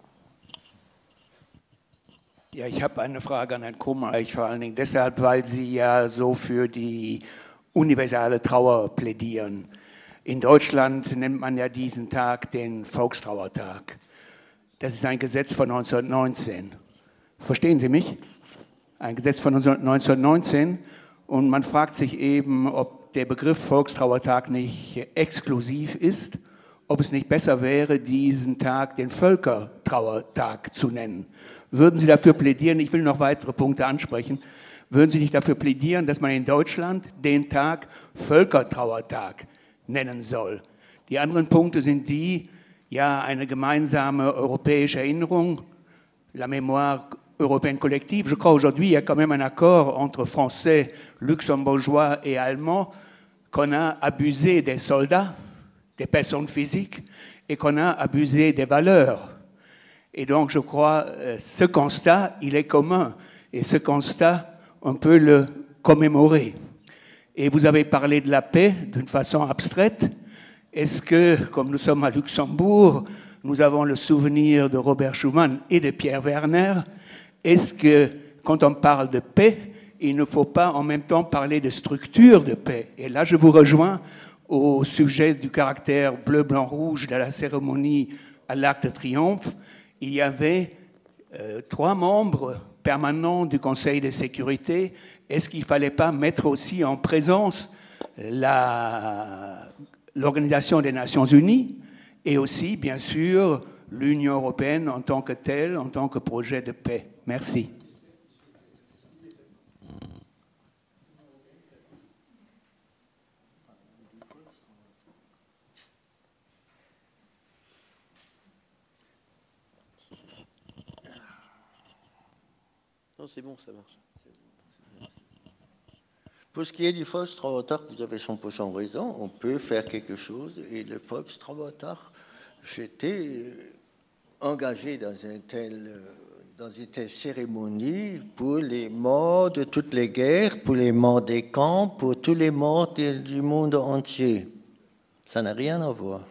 Ja, ich habe eine Frage an Herrn Krumreich, vor allen Dingen deshalb, weil Sie ja so für die universale Trauer plädieren. In Deutschland nennt man ja diesen Tag den Volkstrauertag. Das ist ein Gesetz von 1919. Verstehen Sie mich? Ein Gesetz von 1919. Und man fragt sich eben, ob der Begriff Volkstrauertag nicht exklusiv ist, ob es nicht besser wäre, diesen Tag den Völkertrauertag zu nennen. Würden Sie dafür plädieren, ich will noch weitere Punkte ansprechen, würden Sie nicht dafür plädieren, dass man in Deutschland den Tag Völkertrauertag nennen soll? Die anderen Punkte sind die, ja, eine gemeinsame europäische Erinnerung, la mémoire européenne collective. Je crois aujourd'hui, il y a quand même un accord entre Français, Luxembourgeois et Allemands qu'on a abusé des soldats, des personnes physiques, et qu'on a abusé des valeurs. Et donc, je crois, ce constat, il est commun. Et ce constat, on peut le commémorer. Et vous avez parlé de la paix d'une façon abstraite. Est-ce que, comme nous sommes à Luxembourg, nous avons le souvenir de Robert Schuman et de Pierre Werner, est-ce que, quand on parle de paix, il ne faut pas en même temps parler de structure de paix? Et là, je vous rejoins au sujet du caractère bleu, blanc, rouge de la cérémonie à l'Arc de Triomphe. Il y avait 3 membres permanents du Conseil de sécurité. Est-ce qu'il ne fallait pas mettre aussi en présence l'Organisation des Nations Unies et aussi, bien sûr, l'Union européenne en tant que telle, en tant que projet de paix? Merci. Non, c'est bon, ça marche. Pour ce qui est du Volkstrauertag, vous avez 100% raison, on peut faire quelque chose. Et le Volkstrauertag, j'étais engagé dans une telle cérémonie pour les morts de toutes les guerres, pour les morts des camps, pour tous les morts du monde entier. Ça n'a rien à voir.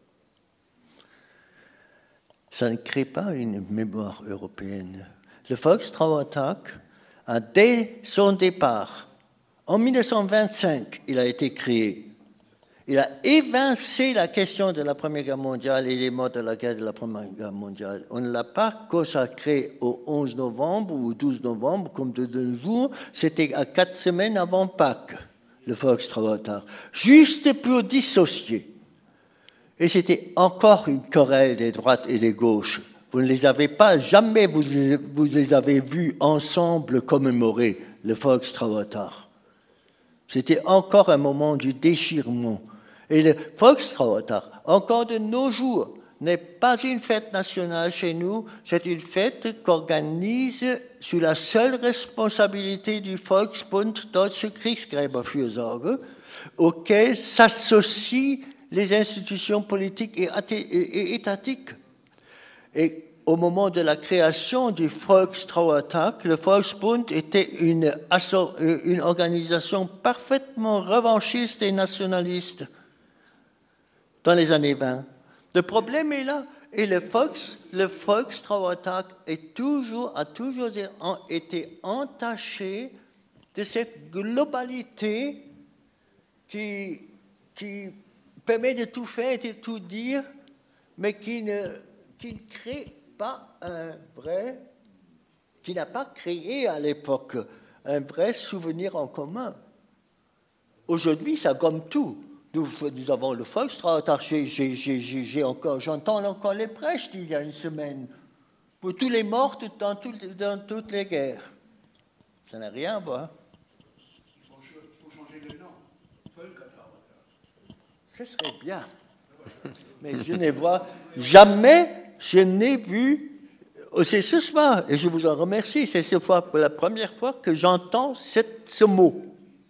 Ça ne crée pas une mémoire européenne. Le Volkstrauertag a, dès son départ, en 1925, il a été créé. Il a évincé la question de la Première Guerre mondiale et les morts de la guerre de la Première Guerre mondiale. On ne l'a pas consacré au 11 novembre ou au 12 novembre comme de nos jours. C'était à 4 semaines avant Pâques, le Volkstrauertag, juste pour dissocier. Et c'était encore une querelle des droites et des gauches. Vous ne les avez pas, jamais vous les avez vus ensemble commémorer le Volkstrauertag. C'était encore un moment du déchirement. Et le Volkstrauertag, encore de nos jours, n'est pas une fête nationale chez nous, c'est une fête qu'organise sous la seule responsabilité du Volksbund Deutsche Kriegsgräberfürsorge, auquel s'associent les institutions politiques et étatiques. Et au moment de la création du Volkstrauertag, le Volksbund était une organisation parfaitement revanchiste et nationaliste dans les années 20. Le problème est là. Et le Volkstrauertag a toujours été entaché de cette globalité qui permet de tout faire et de tout dire, mais qui ne crée pas qui n'a pas créé à l'époque un vrai souvenir en commun. Aujourd'hui, ça gomme tout. Nous avons le Volkstrauertag, j'entends encore les prêches d'il y a une semaine, pour tous les morts dans toutes les guerres. Ça n'a rien à voir. Il faut changer de nom. Völkertrauertag. Ce serait bien. Mais je ne vois jamais, je n'ai vu, c'est ce soir, et je vous en remercie, c'est cette fois pour la première fois que j'entends ce mot.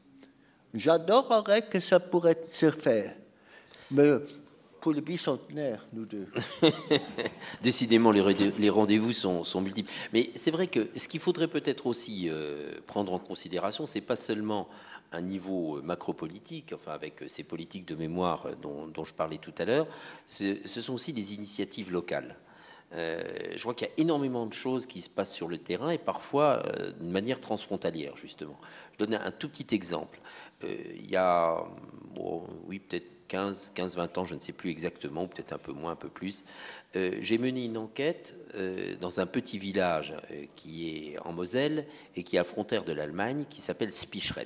J'adorerais que ça pourrait se faire. Mais pour le bicentenaire, nous deux. Décidément, les rendez-vous sont multiples. Mais c'est vrai que ce qu'il faudrait peut-être aussi prendre en considération, c'est pas seulement un niveau macropolitique, enfin avec ces politiques de mémoire dont je parlais tout à l'heure, ce sont aussi des initiatives locales. Je vois qu'il y a énormément de choses qui se passent sur le terrain et parfois d'une manière transfrontalière, justement. Je donne un tout petit exemple. Il y a, peut-être 15-20 ans, je ne sais plus exactement, peut-être un peu moins, un peu plus, j'ai mené une enquête dans un petit village qui est en Moselle et qui est à frontière de l'Allemagne, qui s'appelle Spicheren.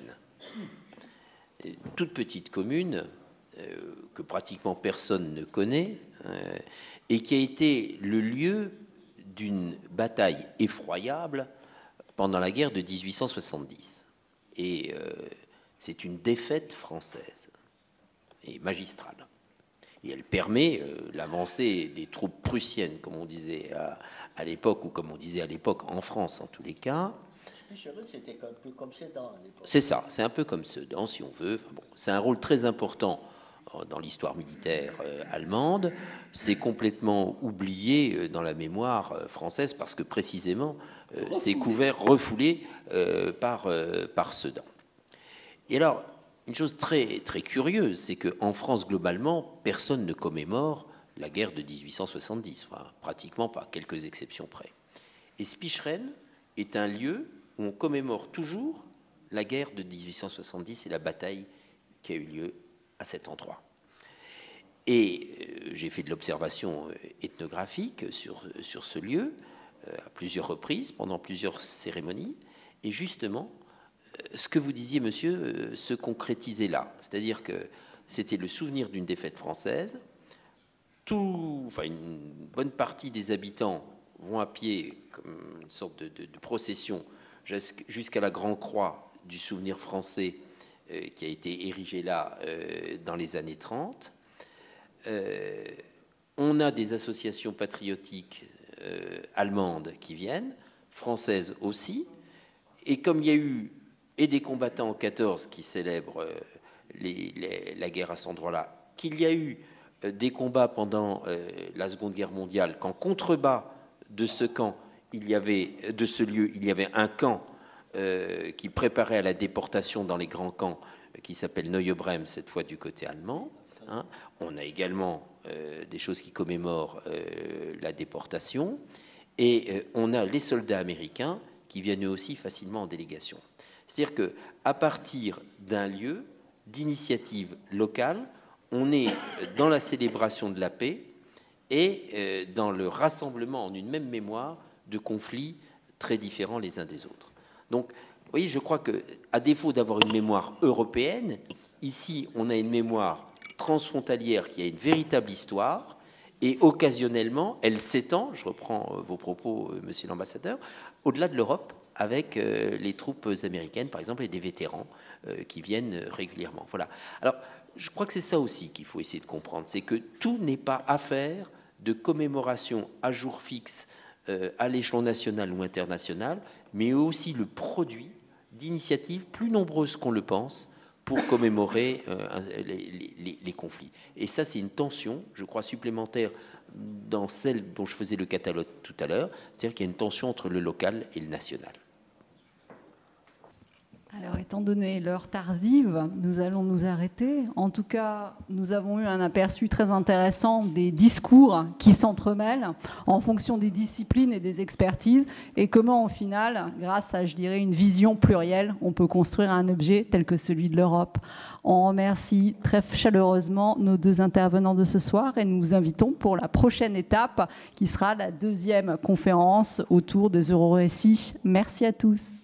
Une toute petite commune que pratiquement personne ne connaît et qui a été le lieu d'une bataille effroyable pendant la guerre de 1870. Et c'est une défaite française et magistrale. Et elle permet l'avancée des troupes prussiennes, comme on disait à l'époque, ou comme on disait à l'époque en France en tous les cas. C'était un peu comme Sedan à l'époque. C'est ça, c'est un peu comme Sedan, si on veut. Enfin, bon, c'est un rôle très important dans l'histoire militaire allemande. C'est complètement oublié dans la mémoire française parce que précisément c'est couvert, refoulé par Sedan. Et alors, une chose très, très curieuse, c'est qu'en France, globalement, personne ne commémore la guerre de 1870, enfin, pratiquement pas, quelques exceptions près. Et Spicheren est un lieu où on commémore toujours la guerre de 1870 et la bataille qui a eu lieu à cet endroit. Et j'ai fait de l'observation ethnographique sur ce lieu à plusieurs reprises, pendant plusieurs cérémonies, et justement, ce que vous disiez, monsieur, se concrétisait là. C'est-à-dire que c'était le souvenir d'une défaite française. Une bonne partie des habitants vont à pied, comme une sorte de procession, jusqu'à la Grande Croix du souvenir français qui a été érigée là dans les années 30. On a des associations patriotiques allemandes qui viennent, françaises aussi. Et comme il y a eu et des combattants en 14 qui célèbrent la guerre à cet endroit-là, qu'il y a eu des combats pendant la Seconde Guerre mondiale, qu'en contrebas de ce camp, de ce lieu, il y avait un camp qui préparait à la déportation dans les grands camps, qui s'appelle Neue Brem, cette fois du côté allemand. Hein. On a également des choses qui commémorent la déportation, et on a les soldats américains qui viennent eux aussi facilement en délégation. C'est-à-dire qu'à partir d'un lieu d'initiative locale, on est dans la célébration de la paix et dans le rassemblement en une même mémoire de conflits très différents les uns des autres. Donc, vous voyez, je crois qu'à défaut d'avoir une mémoire européenne, ici, on a une mémoire transfrontalière qui a une véritable histoire, et occasionnellement, elle s'étend, je reprends vos propos, monsieur l'ambassadeur, au-delà de l'Europe, avec les troupes américaines, par exemple, et des vétérans qui viennent régulièrement. Voilà. Alors, je crois que c'est ça aussi qu'il faut essayer de comprendre, c'est que tout n'est pas affaire de commémoration à jour fixe à l'échelon national ou international, mais aussi le produit d'initiatives plus nombreuses qu'on le pense pour commémorer les conflits. Et ça, c'est une tension, je crois, supplémentaire dans celle dont je faisais le catalogue tout à l'heure, c'est-à-dire qu'il y a une tension entre le local et le national. Alors, étant donné l'heure tardive, nous allons nous arrêter. En tout cas, nous avons eu un aperçu très intéressant des discours qui s'entremêlent en fonction des disciplines et des expertises, et comment, au final, grâce à, je dirais, une vision plurielle, on peut construire un objet tel que celui de l'Europe. On remercie très chaleureusement nos deux intervenants de ce soir et nous vous invitons pour la prochaine étape, qui sera la deuxième conférence autour des Eurorécits. Merci à tous.